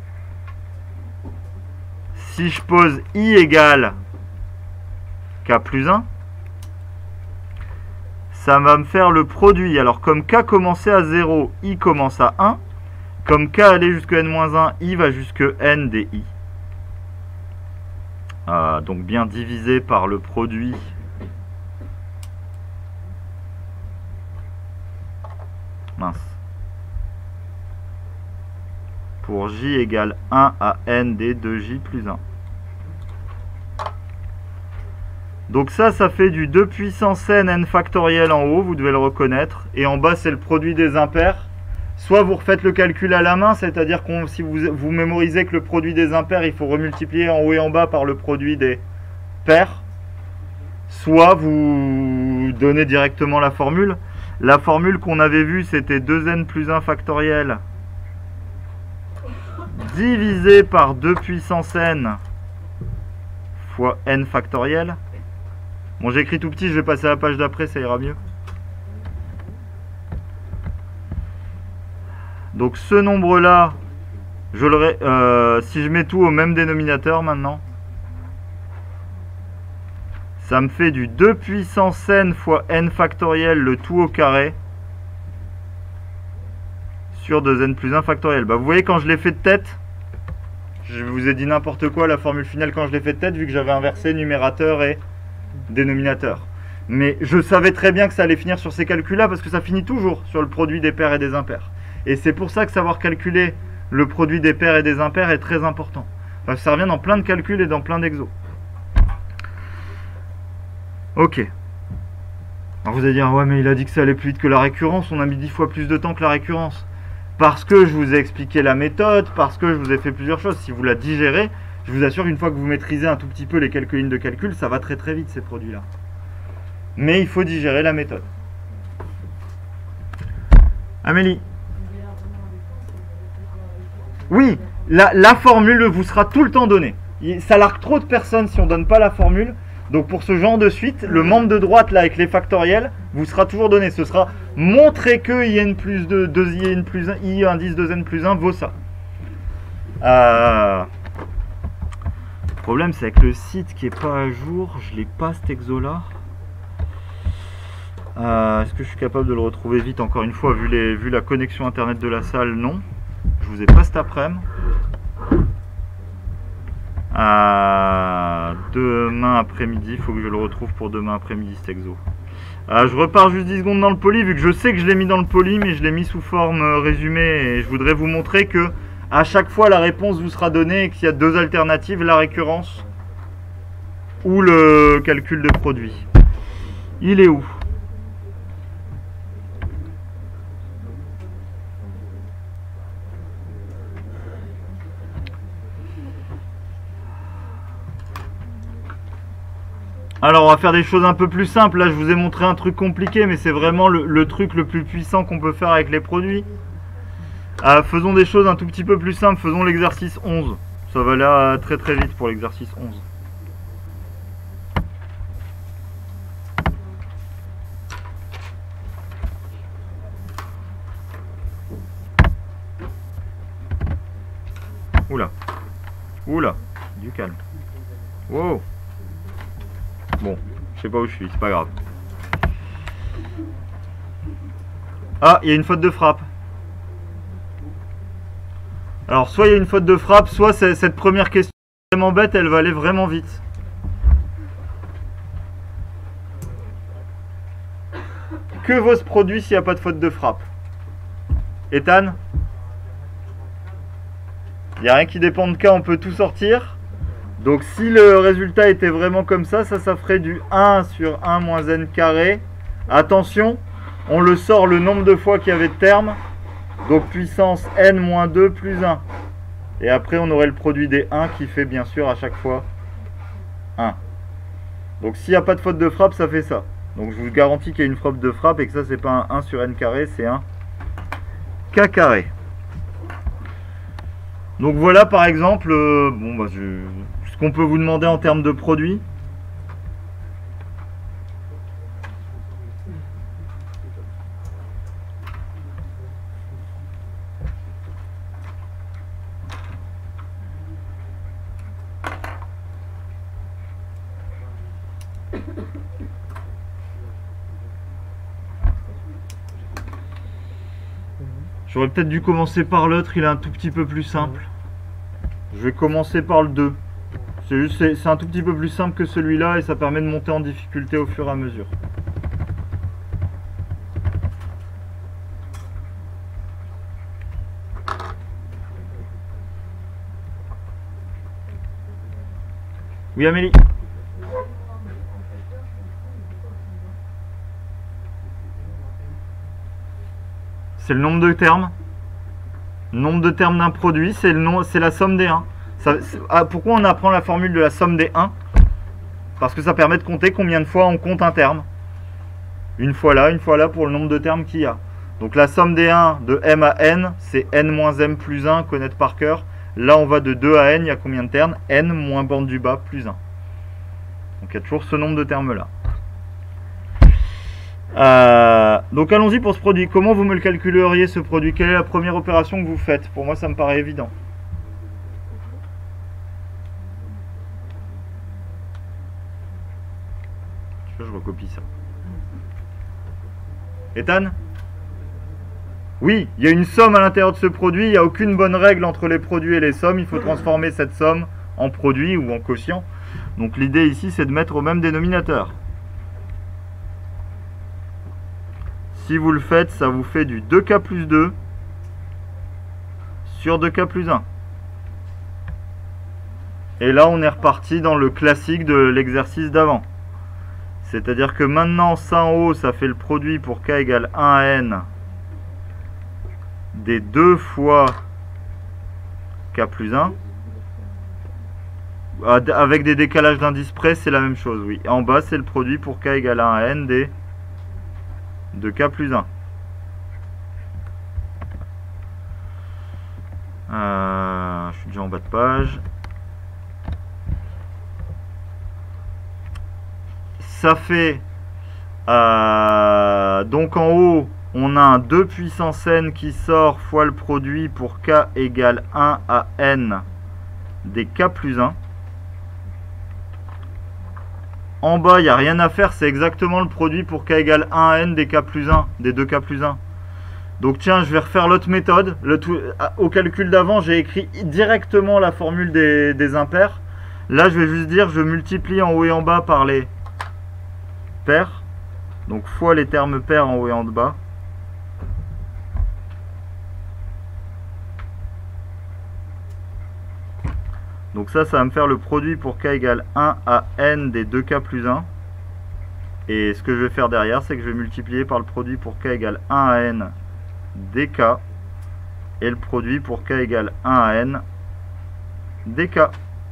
Si je pose i égale k plus 1, ça va me faire le produit. Alors comme k commençait à 0, i commence à 1. Comme k allait jusqu'à n-1, i va jusqu'à n des i. Donc bien divisé par le produit pour j égale 1 à n des 2j plus 1. Donc ça fait du 2 puissance n factoriel en haut, vous devez le reconnaître. Et en bas, c'est le produit des impairs. Soit vous refaites le calcul à la main, c'est-à-dire que si vous mémorisez que le produit des impairs, il faut remultiplier en haut et en bas par le produit des pairs. Soit vous donnez directement la formule. La formule qu'on avait vue, c'était 2n plus 1 factoriel divisé par 2 puissance n fois n factoriel. Bon, j'ai écrit tout petit, je vais passer à la page d'après, ça ira mieux. Donc ce nombre-là, si je mets tout au même dénominateur maintenant, ça me fait du 2 puissance n fois n factoriel, le tout au carré, sur 2n plus 1 factoriel. Bah, vous voyez, quand je l'ai fait de tête, je vous ai dit n'importe quoi, la formule finale quand je l'ai fait de tête, vu que j'avais inversé numérateur et dénominateur. Mais je savais très bien que ça allait finir sur ces calculs-là, parce que ça finit toujours sur le produit des paires et des impairs. Et c'est pour ça que savoir calculer le produit des paires et des impairs est très important. Enfin, ça revient dans plein de calculs et dans plein d'exos. Ok. Alors vous allez dire, ouais mais il a dit que ça allait plus vite que la récurrence, on a mis 10 fois plus de temps que la récurrence. Parce que je vous ai expliqué la méthode, parce que je vous ai fait plusieurs choses. Si vous la digérez, je vous assure, une fois que vous maîtrisez un tout petit peu les quelques lignes de calcul, ça va très très vite ces produits-là. Mais il faut digérer la méthode. Amélie? Oui, la formule vous sera tout le temps donnée. Ça largue trop de personnes si on ne donne pas la formule. Donc pour ce genre de suite, le membre de droite là avec les factoriels vous sera toujours donné. Ce sera montrer que IN plus 2, 2IN plus 1, I indice 2N plus 1 vaut ça. Le problème c'est avec le site qui est pas à jour, je l'ai pas cet exo là. Est-ce que je suis capable de le retrouver vite encore une fois vu la connexion internet de la salle? Non. Je vous ai pas cet après-midi. Demain après-midi, il faut que je le retrouve pour demain après-midi cet exo. Je repars juste 10 secondes dans le poly, vu que je sais que je l'ai mis dans le poly, mais je l'ai mis sous forme résumé, et je voudrais vous montrer que à chaque fois la réponse vous sera donnée et qu'il y a deux alternatives, la récurrence ou le calcul de produit. Il est où? Alors on va faire des choses un peu plus simples. Là je vous ai montré un truc compliqué, mais c'est vraiment le truc le plus puissant qu'on peut faire avec les produits. Faisons des choses un tout petit peu plus simples. Faisons l'exercice 11. Ça va aller très très vite pour l'exercice 11. Oula. Oula. Du calme. Wow. Bon, je sais pas où je suis, c'est pas grave. Ah, il y a une faute de frappe. Alors, soit il y a une faute de frappe, soit cette première question est vraiment bête, elle va aller vraiment vite. Que vaut ce produit s'il n'y a pas de faute de frappe? Ethan? Il n'y a rien qui dépend de K, on peut tout sortir. Donc si le résultat était vraiment comme ça, ça ferait du 1 sur 1 moins n carré. Attention, on le sort le nombre de fois qu'il y avait de termes. Donc puissance n moins 2 plus 1. Et après on aurait le produit des 1 qui fait bien sûr à chaque fois 1. Donc s'il n'y a pas de faute de frappe, ça fait ça. Donc je vous garantis qu'il y a une faute de frappe et que ça c'est pas un 1 sur n carré, c'est un k carré. Donc voilà par exemple, ce qu'on peut vous demander en termes de produits. J'aurais peut-être dû commencer par l'autre, il est un tout petit peu plus simple. Je vais commencer par le 2. C'est un tout petit peu plus simple que celui-là et ça permet de monter en difficulté au fur et à mesure. Oui, Amélie? C'est le nombre de termes. Le nombre de termes d'un produit, c'est la somme des 1. Pourquoi on apprend la formule de la somme des 1? Parce que ça permet de compter combien de fois on compte un terme. Une fois là pour le nombre de termes qu'il y a. Donc la somme des 1 de m à n, c'est n moins m plus 1, connaître par cœur. Là on va de 2 à n, il y a combien de termes? N moins bande du bas plus 1. Donc il y a toujours ce nombre de termes là. Donc allons-y pour ce produit. Comment vous me le calculeriez ce produit? Quelle est la première opération que vous faites? Pour moi ça me paraît évident. Je recopie ça. Ethan? Oui, il y a une somme à l'intérieur de ce produit. Il n'y a aucune bonne règle entre les produits et les sommes. Il faut transformer cette somme en produit ou en quotient. Donc l'idée ici c'est de mettre au même dénominateur. Si vous le faites, ça vous fait du 2k plus 2 sur 2k plus 1. Et là, on est reparti dans le classique de l'exercice d'avant. C'est-à-dire que maintenant, ça en haut, ça fait le produit pour k égale 1 à n des 2 fois k plus 1. Avec des décalages d'indices près, c'est la même chose, oui. En bas, c'est le produit pour k égale 1 à n des de k plus 1. Je suis déjà en bas de page. Ça fait donc en haut on a un 2 puissance n qui sort fois le produit pour k égale 1 à n des k plus 1. En bas, il n'y a rien à faire, c'est exactement le produit pour k égale 1 à n des k plus 1, des 2k plus 1. Donc tiens, je vais refaire l'autre méthode. Au calcul d'avant, j'ai écrit directement la formule des impairs. Là, je vais juste dire, je multiplie en haut et en bas par les pairs. Donc fois les termes pairs en haut et en bas. Donc ça va me faire le produit pour k égale 1 à n des 2k plus 1. Et ce que je vais faire derrière, c'est que je vais multiplier par le produit pour k égale 1 à n des k. Et le produit pour k égale 1 à n des k.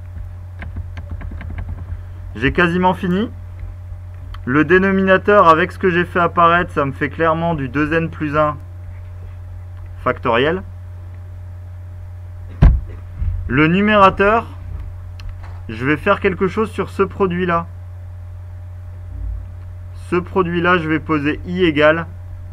J'ai quasiment fini. Le dénominateur, avec ce que j'ai fait apparaître, ça me fait clairement du 2n plus 1 factoriel. Le numérateur, je vais faire quelque chose sur ce produit-là. Ce produit-là, je vais poser i égale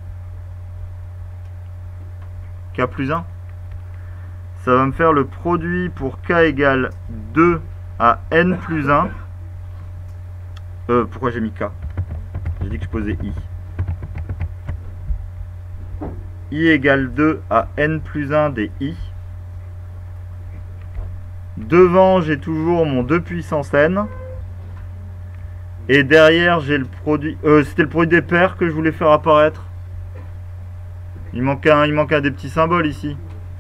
k plus 1. Ça va me faire le produit pour k égale 2 à n plus 1. Pourquoi j'ai mis k? J'ai dit que je posais i. I égale 2 à n plus 1 des i. Devant, j'ai toujours mon 2 puissance n. Et derrière, j'ai le produit... c'était le produit des paires que je voulais faire apparaître. Il manque un des petits symboles ici.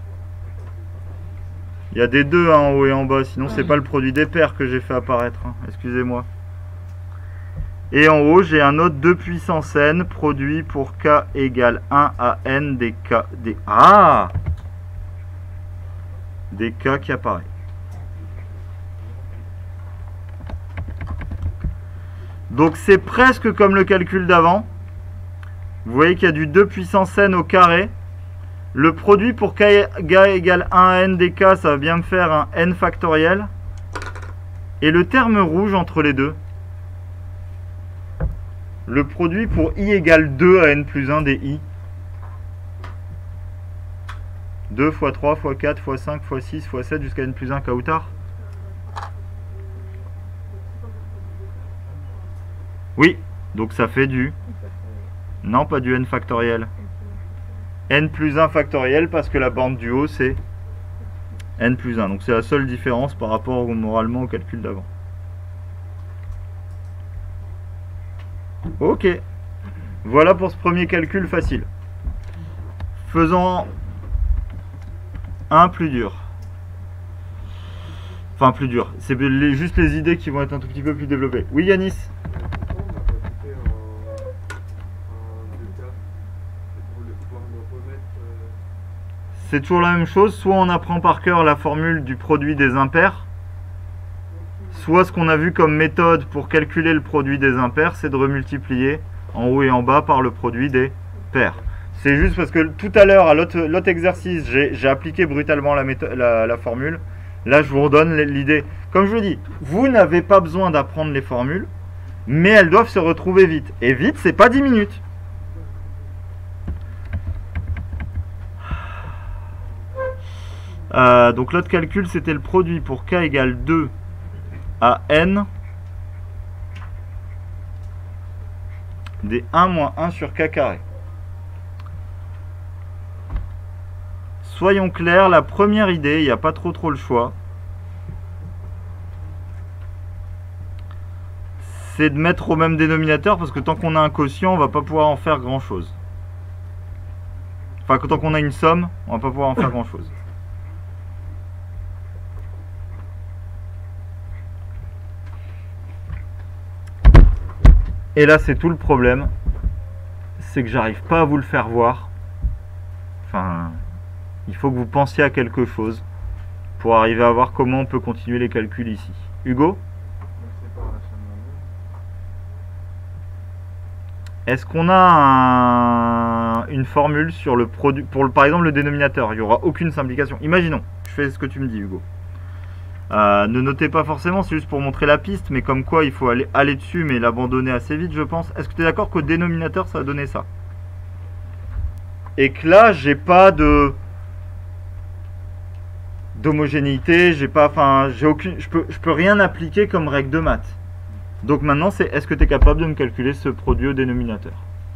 Il y a des 2 en haut et en bas. Sinon, c'est pas le produit des paires que j'ai fait apparaître. Excusez-moi. Et en haut, j'ai un autre 2 puissance n produit pour k égale 1 à n des k... des k qui apparaît. Donc c'est presque comme le calcul d'avant. Vous voyez qu'il y a du 2 puissance n au carré. Le produit pour k égale 1 à n des k, ça va bien me faire un n factoriel. Et le terme rouge entre les deux, le produit pour i égale 2 à n plus 1 des i. 2 fois 3 fois 4 fois 5 fois 6 fois 7 jusqu'à n plus 1 Kautar. Oui, donc ça fait du... Non, pas du n factoriel. N plus 1 factoriel parce que la bande du haut c'est n plus 1. Donc c'est la seule différence par rapport moralement au calcul d'avant. Ok. Voilà pour ce premier calcul facile. Faisons un plus dur. Enfin plus dur. C'est juste les idées qui vont être un tout petit peu plus développées. Oui Yanis? C'est toujours la même chose, soit on apprend par cœur la formule du produit des impairs, soit ce qu'on a vu comme méthode pour calculer le produit des impairs, c'est de remultiplier en haut et en bas par le produit des pairs. C'est juste parce que tout à l'heure, à l'autre exercice, j'ai appliqué brutalement la formule. Là, je vous redonne l'idée. Comme je vous dis, vous n'avez pas besoin d'apprendre les formules, mais elles doivent se retrouver vite. Et vite, c'est pas 10 minutes. Donc l'autre calcul, c'était le produit pour k égale 2 à n des 1 moins 1 sur k carré. Soyons clairs, la première idée, il n'y a pas trop le choix, c'est de mettre au même dénominateur, parce que tant qu'on a un quotient, on va pas pouvoir en faire grand chose. Enfin, tant qu'on a une somme, on va pas pouvoir en faire grand chose. Et là, c'est tout le problème, c'est que j'arrive pas à vous le faire voir. Enfin, il faut que vous pensiez à quelque chose pour arriver à voir comment on peut continuer les calculs ici. Hugo ? Est-ce qu'on a une formule sur le produit, par exemple le dénominateur? Il n'y aura aucune simplification. Imaginons, je fais ce que tu me dis, Hugo. Ne notez pas forcément, c'est juste pour montrer la piste, mais comme quoi il faut aller dessus, mais l'abandonner assez vite, je pense. Est-ce que tu es d'accord qu'au dénominateur, ça va donner ça? Et que là, j'ai pas d'homogénéité, j'ai pas, enfin, j'ai aucune, je peux rien appliquer comme règle de maths. Donc maintenant, c'est est-ce que tu es capable de me calculer ce produit au dénominateur?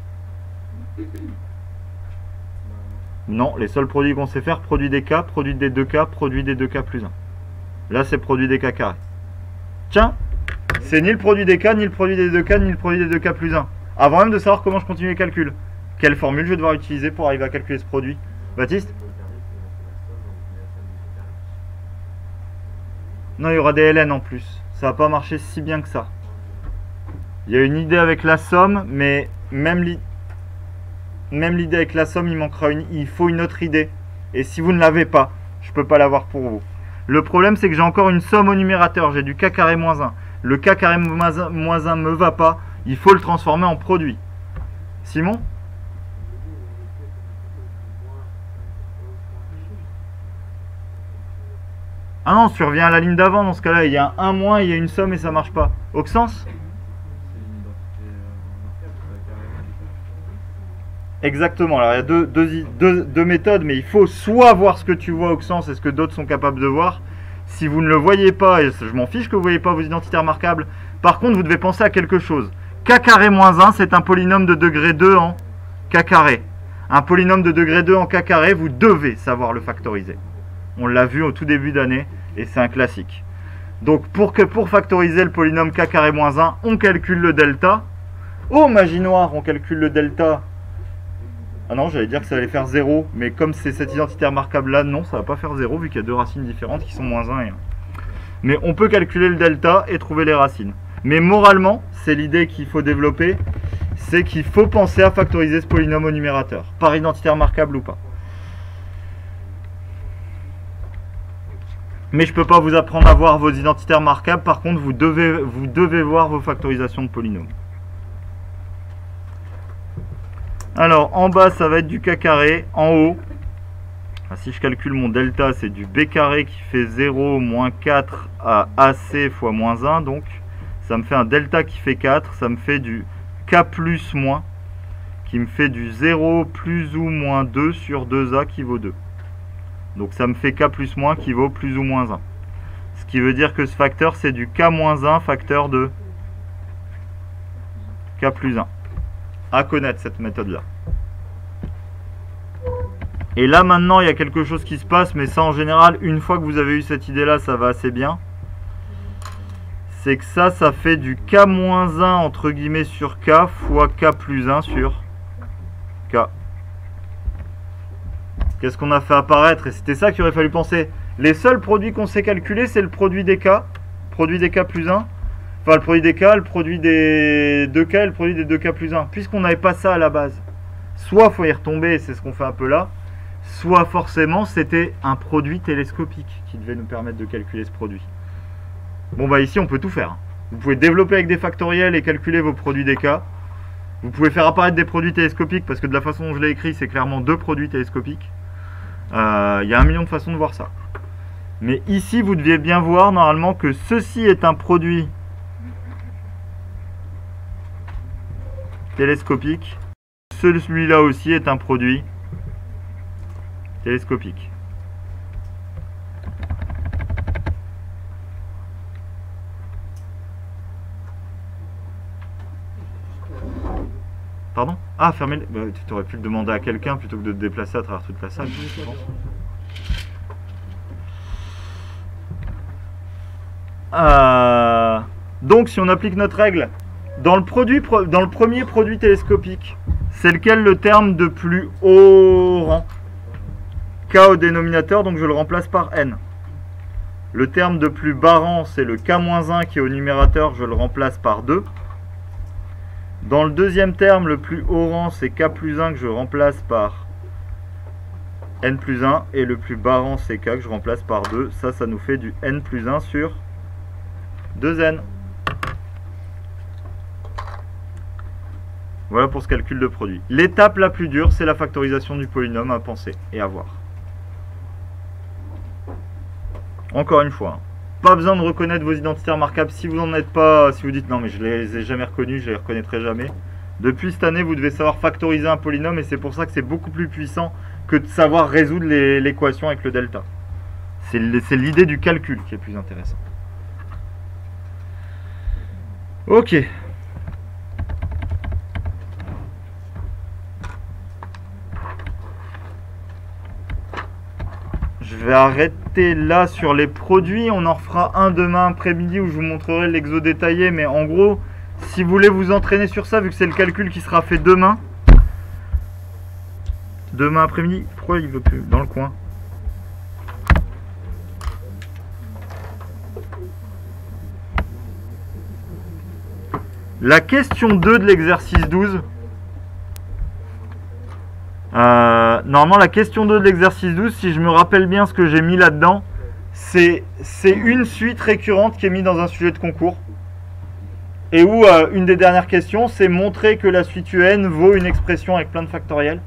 Non, les seuls produits qu'on sait faire, produit des k, produit des 2k, produit des 2k plus 1. Là, c'est produit des k carré. Tiens, c'est ni le produit des k, ni le produit des 2k, ni le produit des 2k plus 1. Avant même de savoir comment je continue les calculs, quelle formule je vais devoir utiliser pour arriver à calculer ce produit? Baptiste? Non, il y aura des ln en plus. Ça va pas marcher si bien que ça. Il y a une idée avec la somme, mais même l'idée avec la somme, il faut une autre idée. Et si vous ne l'avez pas, je peux pas l'avoir pour vous. Le problème, c'est que j'ai encore une somme au numérateur. J'ai du k carré moins 1. Le k carré moins 1 me va pas. Il faut le transformer en produit. Simon? Ah non, tu reviens à la ligne d'avant. Dans ce cas-là, il y a un moins, il y a une somme et ça marche pas. Auxence? Exactement, alors il y a deux méthodes, mais il faut soit voir ce que tu vois Auxence et ce que d'autres sont capables de voir. Si vous ne le voyez pas, et je m'en fiche que vous ne voyez pas vos identités remarquables, par contre vous devez penser à quelque chose. K carré moins 1, c'est un polynôme de degré 2 en K carré. Un polynôme de degré 2 en K carré, vous devez savoir le factoriser. On l'a vu au tout début d'année, et c'est un classique. Donc pour factoriser le polynôme K carré moins 1, on calcule le delta. Oh magie noire, on calcule le delta. Ah non, j'allais dire que ça allait faire 0, mais comme c'est cette identité remarquable là, non, ça va pas faire 0 vu qu'il y a deux racines différentes qui sont moins 1 et 1. Mais on peut calculer le delta et trouver les racines. Mais moralement, c'est l'idée qu'il faut développer, c'est qu'il faut penser à factoriser ce polynôme au numérateur, par identité remarquable ou pas. Mais je peux pas vous apprendre à voir vos identités remarquables, par contre vous devez voir vos factorisations de polynômes. Alors, en bas, ça va être du k carré. En haut, si je calcule mon delta, c'est du b carré qui fait 0 moins 4 à ac fois moins 1. Donc, ça me fait un delta qui fait 4. Ça me fait du k plus moins, qui me fait du 0 plus ou moins 2 sur 2a qui vaut 2. Donc, ça me fait k plus moins qui vaut plus ou moins 1. Ce qui veut dire que ce facteur, c'est du k moins 1 facteur de k plus 1. À connaître cette méthode là. Et là maintenant il y a quelque chose qui se passe, mais ça en général une fois que vous avez eu cette idée là ça va assez bien. C'est que ça fait du k moins 1 entre guillemets sur k fois k plus 1 sur k. Qu'est-ce qu'on a fait apparaître? Et c'était ça qu'il aurait fallu penser. Les seuls produits qu'on sait calculer, c'est le produit des k plus 1. Enfin, le produit des k, le produit des 2k et le produit des 2k plus 1. Puisqu'on n'avait pas ça à la base. Soit il faut y retomber, c'est ce qu'on fait un peu là. Soit forcément, c'était un produit télescopique qui devait nous permettre de calculer ce produit. Bon, bah ici, on peut tout faire. Vous pouvez développer avec des factoriels et calculer vos produits des k. Vous pouvez faire apparaître des produits télescopiques, parce que de la façon dont je l'ai écrit, c'est clairement deux produits télescopiques. Il y a 1 million de façons de voir ça. Mais ici, vous deviez bien voir normalement que ceci est un produit télescopique. Celui-là aussi est un produit télescopique. Pardon? Ah, fermez les... Bah, tu aurais pu le demander à quelqu'un plutôt que de te déplacer à travers toute la salle. Donc, si on applique notre règle, dans le premier produit télescopique, c'est lequel le terme de plus haut rang? K au dénominateur, donc je le remplace par N. Le terme de plus bas rang, c'est le K-1 qui est au numérateur, je le remplace par 2. Dans le deuxième terme, le plus haut rang, c'est K plus 1 que je remplace par N plus 1. Et le plus bas rang, c'est K que je remplace par 2. Ça nous fait du N plus 1 sur 2N. Voilà pour ce calcul de produit. L'étape la plus dure, c'est la factorisation du polynôme à penser et à voir. Encore une fois, pas besoin de reconnaître vos identités remarquables si vous n'en êtes pas, si vous dites non mais je les ai jamais reconnus, je les reconnaîtrai jamais. Depuis cette année, vous devez savoir factoriser un polynôme et c'est pour ça que c'est beaucoup plus puissant que de savoir résoudre l'équation avec le delta. C'est l'idée du calcul qui est plus intéressant. Ok. Je vais arrêter là sur les produits. On en refera un demain après-midi où je vous montrerai l'exo détaillé. Mais en gros, si vous voulez vous entraîner sur ça, vu que c'est le calcul qui sera fait demain. Demain après-midi. Pourquoi il veut plus dans le coin? La question 2 de l'exercice 12. Normalement, la question 2 de l'exercice 12, si je me rappelle bien ce que j'ai mis là-dedans, c'est une suite récurrente qui est mise dans un sujet de concours. Et où une des dernières questions, c'est montrer que la suite UN vaut une expression avec plein de factoriels.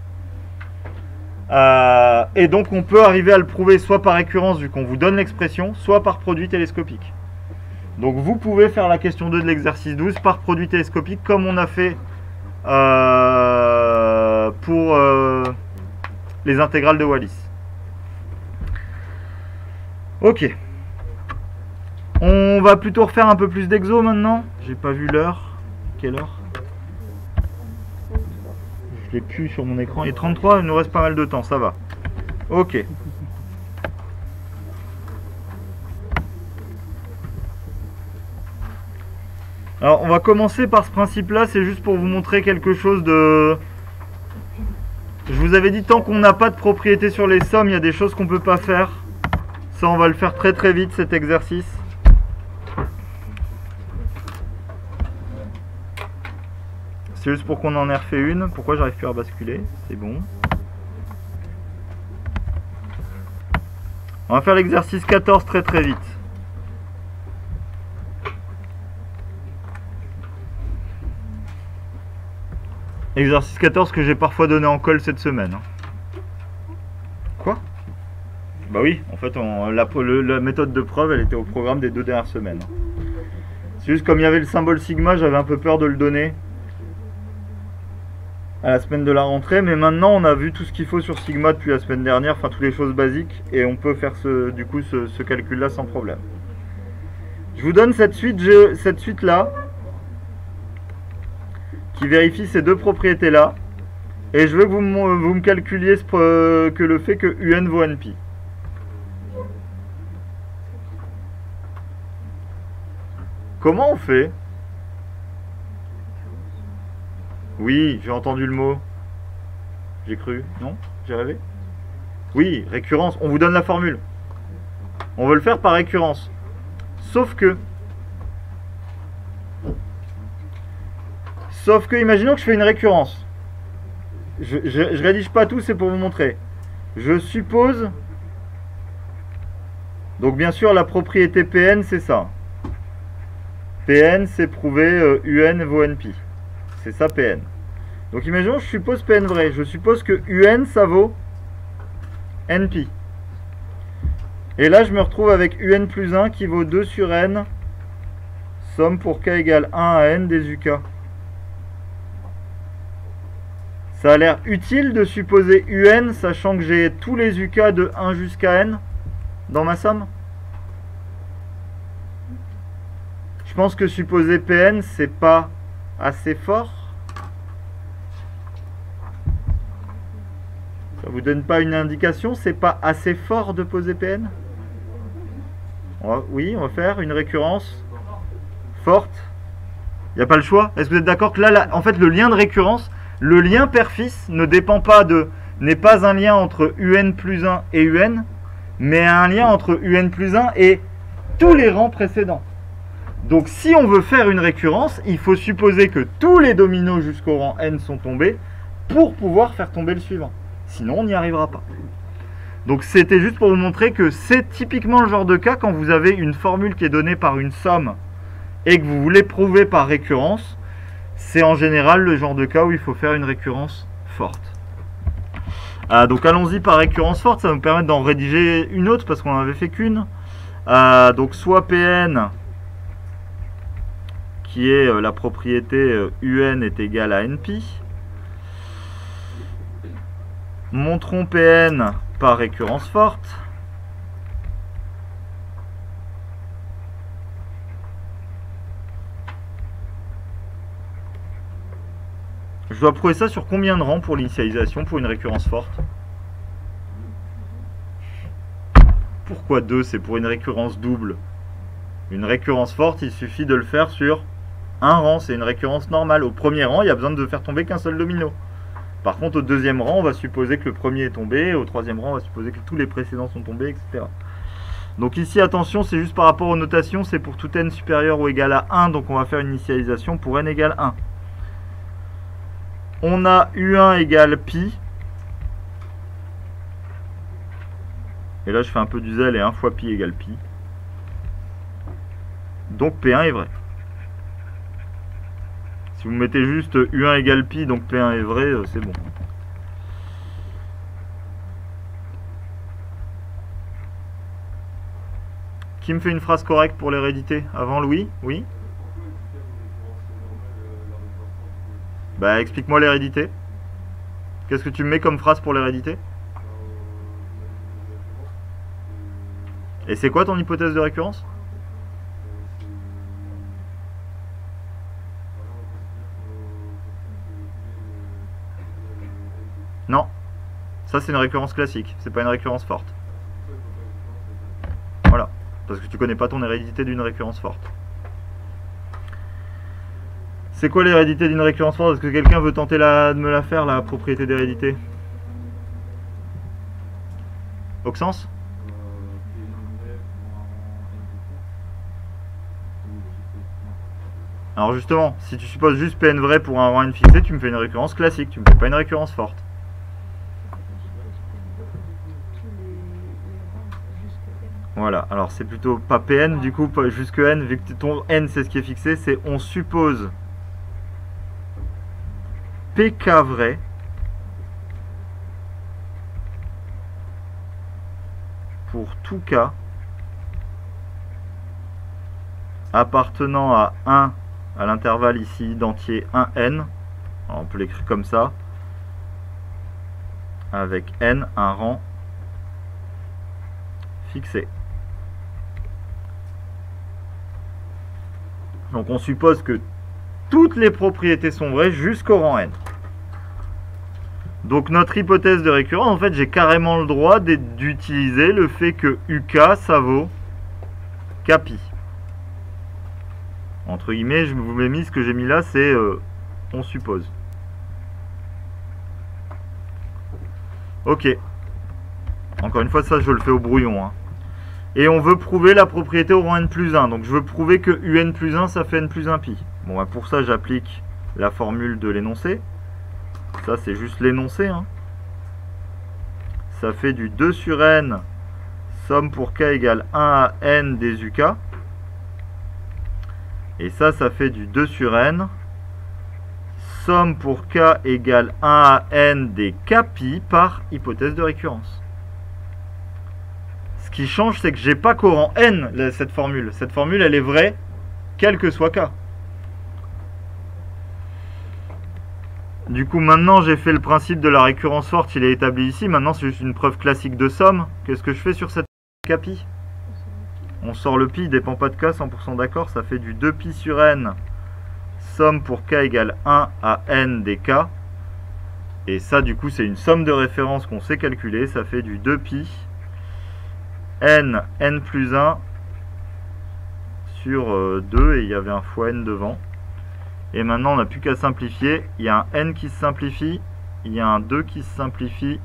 Et donc, on peut arriver à le prouver soit par récurrence, vu qu'on vous donne l'expression, soit par produit télescopique. Donc, vous pouvez faire la question 2 de l'exercice 12 par produit télescopique, comme on a fait pour les intégrales de Wallis. Ok. On va plutôt refaire un peu plus d'exo maintenant. J'ai pas vu l'heure. Quelle heure? Je l'ai plus sur mon écran. Il est 33, il nous reste pas mal de temps, ça va. Ok. Alors, on va commencer par ce principe-là. C'est juste pour vous montrer quelque chose de... Je vous avais dit, tant qu'on n'a pas de propriété sur les sommes, il y a des choses qu'on ne peut pas faire. Ça, on va le faire très très vite, cet exercice. C'est juste pour qu'on en ait refait une. Pourquoi j'arrive plus à basculer? C'est bon. On va faire l'exercice 14 très très vite. Exercice 14 que j'ai parfois donné en colle cette semaine. Quoi? Bah oui, en fait, la méthode de preuve, elle était au programme des 2 dernières semaines. C'est juste comme il y avait le symbole sigma, j'avais un peu peur de le donner à la semaine de la rentrée. Mais maintenant, on a vu tout ce qu'il faut sur sigma depuis la semaine dernière, enfin, toutes les choses basiques. Et on peut faire du coup ce calcul-là sans problème. Je vous donne cette suite-là, qui vérifie ces deux propriétés-là. Et je veux que vous me calculiez que le fait que UN vaut NP. Comment on fait? Oui, j'ai entendu le mot. J'ai cru. Non? J'ai rêvé? Oui, récurrence. On vous donne la formule. On veut le faire par récurrence. Sauf que, imaginons que je fais une récurrence. Je rédige pas tout, c'est pour vous montrer. Je suppose... Donc bien sûr, la propriété Pn, c'est ça. Pn, c'est prouver UN vaut NP. C'est ça Pn. Donc imaginons, je suppose Pn vrai. Je suppose que UN, ça vaut NP. Et là, je me retrouve avec UN plus 1 qui vaut 2 sur N. Somme pour K égale 1 à N des UK. Ça a l'air utile de supposer UN, sachant que j'ai tous les UK de 1 jusqu'à N dans ma somme. Je pense que supposer Pn, c'est pas assez fort. Ça vous donne pas une indication? C'est pas assez fort de poser Pn? Oui, on va faire une récurrence forte. Il n'y a pas le choix. Est-ce que vous êtes d'accord que là, en fait, le lien de récurrence, le lien père-fils ne dépend pas n'est pas un lien entre UN plus 1 et UN, mais un lien entre UN plus 1 et tous les rangs précédents. Donc si on veut faire une récurrence, il faut supposer que tous les dominos jusqu'au rang n sont tombés pour pouvoir faire tomber le suivant. Sinon, on n'y arrivera pas. Donc c'était juste pour vous montrer que c'est typiquement le genre de cas quand vous avez une formule qui est donnée par une somme et que vous voulez prouver par récurrence. C'est en général le genre de cas où il faut faire une récurrence forte. Donc allons-y par récurrence forte, ça va nous permettre d'en rédiger une autre parce qu'on n'en avait fait qu'une. Donc soit Pn, qui est la propriété UN est égale à NP. Montrons Pn par récurrence forte. Je dois prouver ça sur combien de rangs pour l'initialisation pour une récurrence forte? Pourquoi 2? C'est pour une récurrence double. Une récurrence forte, il suffit de le faire sur un rang, c'est une récurrence normale. Au premier rang, il y a besoin de faire tomber qu'un seul domino. Par contre, au deuxième rang, on va supposer que le premier est tombé, au troisième rang, on va supposer que tous les précédents sont tombés, etc. Donc ici, attention, c'est juste par rapport aux notations, c'est pour tout n supérieur ou égal à 1, donc on va faire une initialisation pour n égale 1. On a U1 égale pi. Et là, je fais un peu du zèle et 1 fois pi égale pi. Donc P1 est vrai. Si vous mettez juste U1 égale pi, donc P1 est vrai, c'est bon. Qui me fait une phrase correcte pour l'hérédité? Avant Louis? Oui? Bah explique-moi l'hérédité. Qu'est-ce que tu me mets comme phrase pour l'hérédité? Et c'est quoi ton hypothèse de récurrence? Non. Ça c'est une récurrence classique, c'est pas une récurrence forte. Voilà. Parce que tu connais pas ton hérédité d'une récurrence forte. C'est quoi l'hérédité d'une récurrence forte? Est-ce que quelqu'un veut tenter de me la faire, la propriété d'hérédité? Auxence? Alors justement, si tu supposes juste Pn vrai pour un rang n fixé, tu me fais une récurrence classique, tu me fais pas une récurrence forte. Voilà, alors c'est plutôt pas Pn, du coup jusque n, vu que ton n c'est ce qui est fixé, c'est on suppose PK vrai pour tout cas appartenant à 1 à l'intervalle ici d'entier 1n. Alors on peut l'écrire comme ça, avec n un rang fixé. Donc on suppose que toutes les propriétés sont vraies jusqu'au rang n. Donc notre hypothèse de récurrence, en fait, j'ai carrément le droit d'utiliser le fait que UK, ça vaut Kpi. Entre guillemets, je vous ai mis ce que j'ai mis là, c'est on suppose. Ok. Encore une fois, ça, je le fais au brouillon. Hein. Et on veut prouver la propriété au rang n plus 1. Donc je veux prouver que un plus 1, ça fait n plus 1 pi. Bon, bah, pour ça, j'applique la formule de l'énoncé. Ça, c'est juste l'énoncé. Hein. Ça fait du 2 sur n, somme pour k égale 1 à n des UK. Et ça fait du 2 sur n, somme pour k égale 1 à n des kpi par hypothèse de récurrence. Ce qui change, c'est que j'ai pas qu'au rang n cette formule. Cette formule, elle est vraie, quel que soit k. Du coup, maintenant, j'ai fait le principe de la récurrence forte, il est établi ici. Maintenant, c'est juste une preuve classique de somme. Qu'est-ce que je fais sur cette kpi? On sort le pi, il ne dépend pas de k, 100% d'accord. Ça fait du 2pi sur n, somme pour k égale 1 à n des k. Et ça, du coup, c'est une somme de référence qu'on sait calculer. Ça fait du 2pi n plus 1 sur 2. Et il y avait un fois n devant. Et maintenant, on n'a plus qu'à simplifier. Il y a un n qui se simplifie. Il y a un 2 qui se simplifie.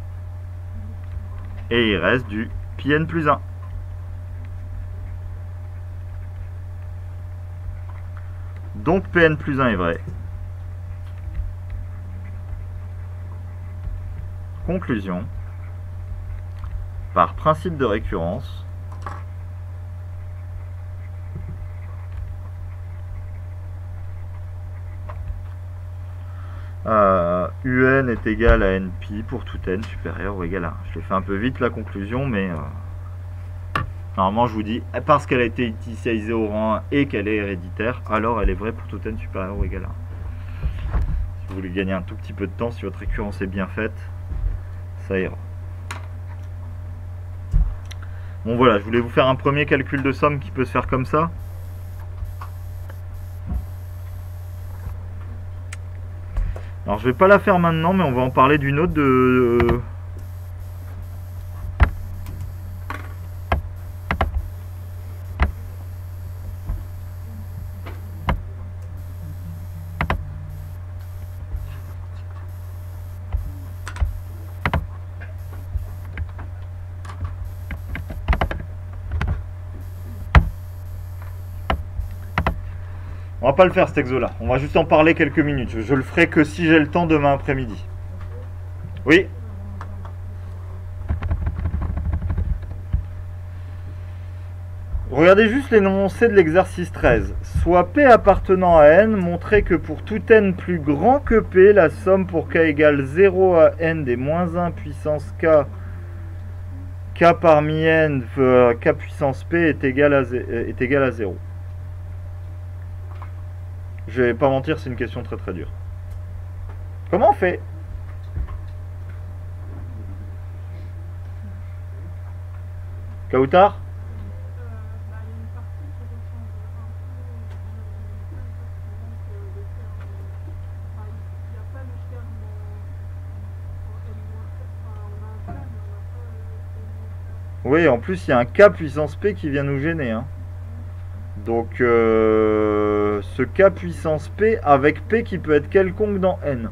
Et il reste du pi n plus 1. Donc Pn plus 1 est vrai. Conclusion. Par principe de récurrence, UN est égal à NP pour tout n supérieur ou égal à 1. Je l'ai fait un peu vite la conclusion, mais normalement je vous dis, parce qu'elle a été initialisée au rang 1 et qu'elle est héréditaire, alors elle est vraie pour tout n supérieur ou égal à 1. Si vous voulez gagner un tout petit peu de temps, si votre récurrence est bien faite, ça ira. Bon voilà, je voulais vous faire un premier calcul de somme qui peut se faire comme ça. Alors je vais pas la faire maintenant, mais on va en parler d'une autre de... On va pas le faire cet exo là, on va juste en parler quelques minutes. Je le ferai que si j'ai le temps demain après-midi. Oui? Regardez juste l'énoncé de l'exercice 13. Soit P appartenant à n, montrez que pour tout n plus grand que P, la somme pour k égale 0 à n des moins 1 puissance k, k parmi n, k puissance P est égale à 0. Je vais pas mentir, c'est une question très très dure. Comment on fait? Kautar? Oui, en plus il y a un k puissance P qui vient nous gêner, hein. Donc ce k puissance P avec P qui peut être quelconque dans n.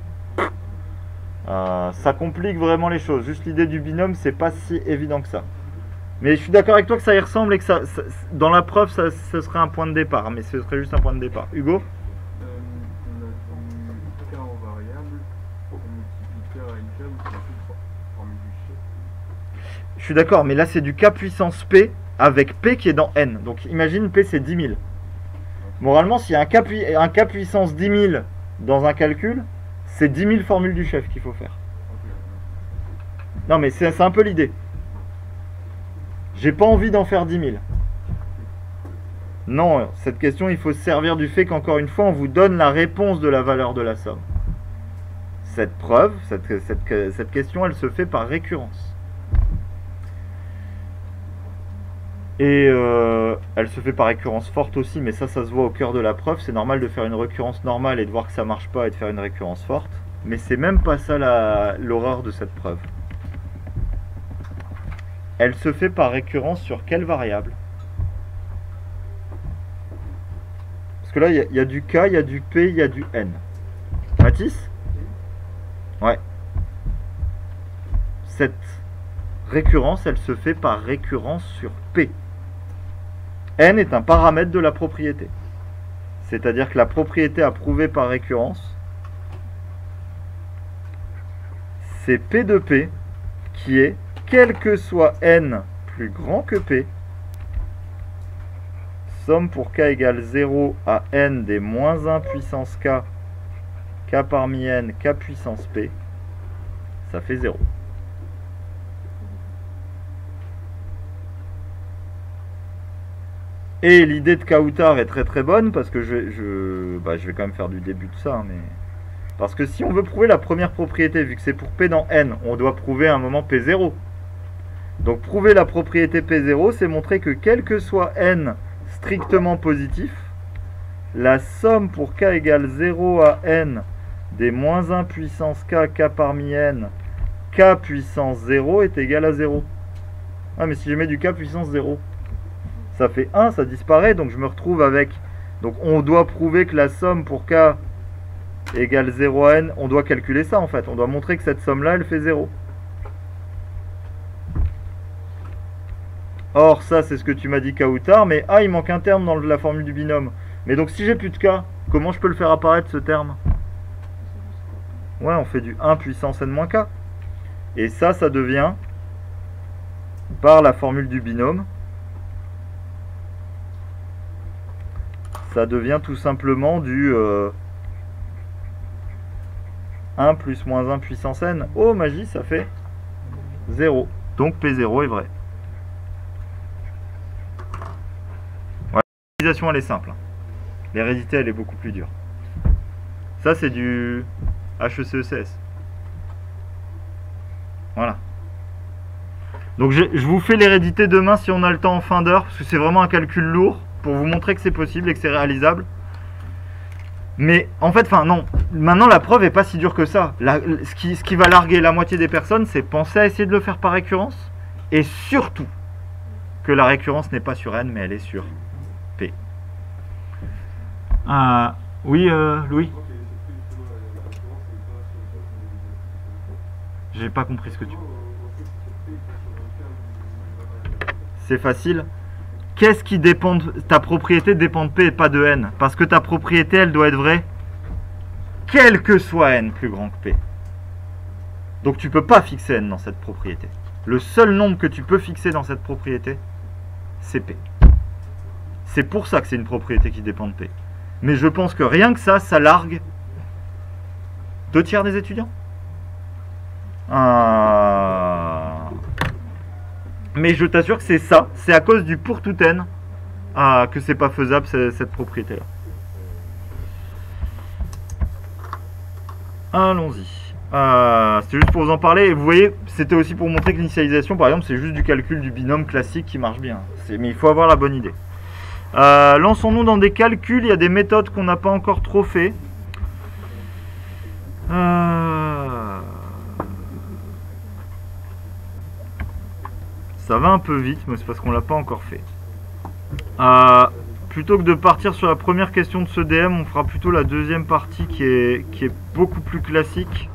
Ça complique vraiment les choses. Juste l'idée du binôme, c'est pas si évident que ça. Mais je suis d'accord avec toi que ça y ressemble et que ça dans la preuve, ça serait un point de départ. Mais ce serait juste un point de départ. Hugo? On a du k en variable, on multiplie k à une k, c'est la formule du chef. Je suis d'accord, mais là c'est du k puissance P avec P qui est dans n. Donc imagine P c'est 10 000. Moralement, s'il y a un k puissance 10 000 dans un calcul, c'est 10 000 formules du chef qu'il faut faire. Non mais c'est un peu l'idée. J'ai pas envie d'en faire 10 000. Non, cette question, il faut se servir du fait qu'encore une fois, on vous donne la réponse de la valeur de la somme. Cette preuve, cette question, elle se fait par récurrence. Et elle se fait par récurrence forte aussi, mais ça se voit au cœur de la preuve. C'est normal de faire une récurrence normale et de voir que ça marche pas et de faire une récurrence forte. Mais c'est même pas ça l'horreur de cette preuve. Elle se fait par récurrence sur quelle variable? Parce que là, il y a du k, il y a du p, il y a du n. Mathis? Ouais. Cette récurrence, elle se fait par récurrence sur p. N est un paramètre de la propriété. C'est-à-dire que la propriété à prouver par récurrence, c'est P de P qui est, quel que soit n plus grand que P, somme pour k égale 0 à n des moins 1 puissance k, k parmi n, k puissance P, ça fait 0. Et l'idée de Kautar est très très bonne parce que je vais quand même faire du début de ça, hein, mais parce que si on veut prouver la première propriété, vu que c'est pour P dans N, on doit prouver à un moment P0. Donc prouver la propriété P0, c'est montrer que quel que soit N strictement positif, la somme pour K égale 0 à N des moins 1 puissance k, k parmi n, k puissance 0 est égal à 0. Ah, mais si je mets du k puissance 0, ça fait 1, ça disparaît, donc je me retrouve avec... Donc on doit prouver que la somme pour k égale 0 à n, on doit calculer ça en fait. On doit montrer que cette somme-là, elle fait 0. Or, ça, c'est ce que tu m'as dit k ou tard, mais ah, il manque un terme dans la formule du binôme. Mais donc si j'ai plus de k, comment je peux le faire apparaître ce terme? Ouais, on fait du 1 puissance n-k. Et ça devient, par la formule du binôme, ça devient tout simplement du 1 plus moins 1 puissance n. Oh, magie, ça fait 0. Donc P0 est vrai. Voilà, l'utilisation, elle est simple. L'hérédité, elle est beaucoup plus dure. Ça, c'est du HEC-ECS. Voilà. Donc je vous fais l'hérédité demain si on a le temps en fin d'heure, parce que c'est vraiment un calcul lourd pour vous montrer que c'est possible et que c'est réalisable. Mais en fait, enfin non, maintenant la preuve n'est pas si dure que ça. Ce qui va larguer la moitié des personnes, c'est penser à essayer de le faire par récurrence, et surtout que la récurrence n'est pas sur n, mais elle est sur p. Oui, Louis? J'ai pas compris ce que tu... C'est facile. Qu'est-ce qui dépend de... Ta propriété dépend de P et pas de N. Parce que ta propriété, elle doit être vraie, quel que soit N plus grand que P. Donc tu peux pas fixer N dans cette propriété. Le seul nombre que tu peux fixer dans cette propriété, c'est P. C'est pour ça que c'est une propriété qui dépend de P. Mais je pense que rien que ça largue 2/3 des étudiants. Mais je t'assure que c'est ça, c'est à cause du pour tout n que c'est pas faisable cette propriété là. Allons-y. C'était juste pour vous en parler, et vous voyez, c'était aussi pour montrer que l'initialisation par exemple c'est juste du calcul du binôme classique qui marche bien. Mais il faut avoir la bonne idée. Lançons-nous dans des calculs, il y a des méthodes qu'on n'a pas encore trop fait. Ça va un peu vite, mais c'est parce qu'on l'a pas encore fait. Plutôt que de partir sur la première question de ce DM, on fera plutôt la deuxième partie qui est beaucoup plus classique.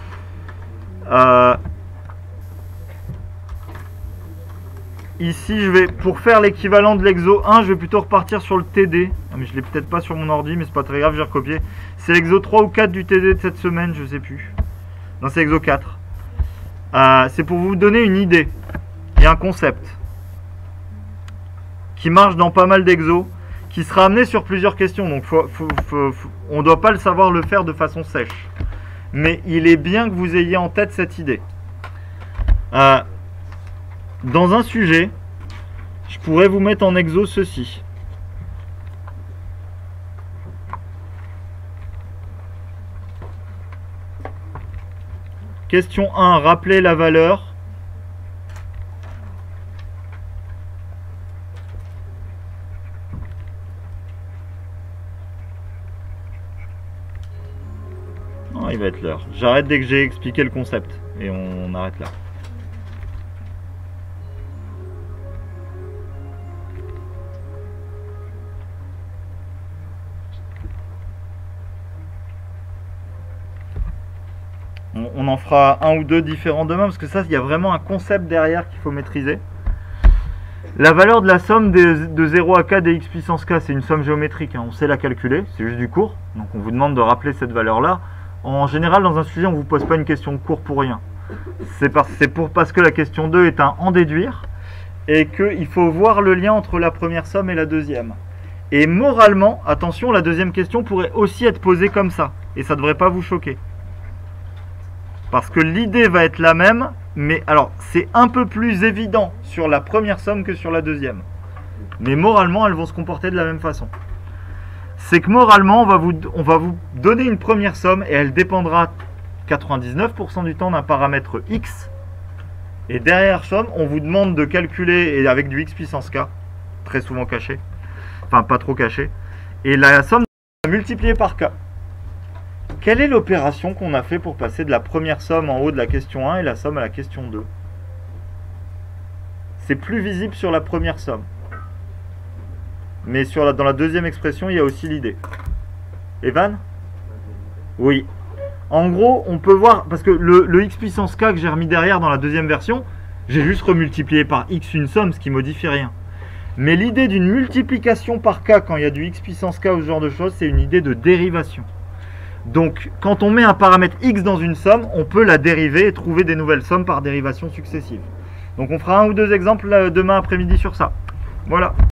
Ici, pour faire l'équivalent de l'exo 1, je vais plutôt repartir sur le TD. Mais je l'ai peut-être pas sur mon ordi, mais c'est pas très grave, j'ai recopié. C'est l'exo 3 ou 4 du TD de cette semaine, je sais plus. Non, c'est l'exo 4. C'est pour vous donner une idée. Il y a un concept qui marche dans pas mal d'exos, qui sera amené sur plusieurs questions. Donc on ne doit pas le savoir le faire de façon sèche. Mais il est bien que vous ayez en tête cette idée. Dans un sujet, je pourrais vous mettre en exo ceci. Question 1, rappelez la valeur. Non, il va être l'heure. J'arrête dès que j'ai expliqué le concept. Et on arrête là. On en fera un ou deux différents demain, parce que ça, il y a vraiment un concept derrière qu'il faut maîtriser. La valeur de la somme de 0 à k dx puissance k, c'est une somme géométrique, hein, on sait la calculer, c'est juste du cours. Donc on vous demande de rappeler cette valeur-là. En général, dans un sujet, on ne vous pose pas une question de cours pour rien. C'est parce que la question 2 est un en déduire, et qu'il faut voir le lien entre la première somme et la deuxième. Et moralement, attention, la deuxième question pourrait aussi être posée comme ça, et ça ne devrait pas vous choquer. Parce que l'idée va être la même, mais alors c'est un peu plus évident sur la première somme que sur la deuxième. Mais moralement, elles vont se comporter de la même façon. C'est que moralement, on va vous donner une première somme et elle dépendra 99% du temps d'un paramètre x. Et derrière somme, on vous demande de calculer, et avec du x puissance k, très souvent caché, enfin pas trop caché, et la somme multipliée par k. K Quelle est l'opération qu'on a fait pour passer de la première somme en haut de la question 1 et la somme à la question 2? C'est plus visible sur la première somme. Mais dans la deuxième expression, il y a aussi l'idée. Evan? Oui. En gros, on peut voir, parce que le x puissance k que j'ai remis derrière dans la deuxième version, j'ai juste remultiplié par x une somme, ce qui ne modifie rien. Mais l'idée d'une multiplication par k quand il y a du x puissance k ou ce genre de choses, c'est une idée de dérivation. Donc, quand on met un paramètre x dans une somme, on peut la dériver et trouver des nouvelles sommes par dérivation successive. Donc, on fera un ou deux exemples demain après-midi sur ça. Voilà.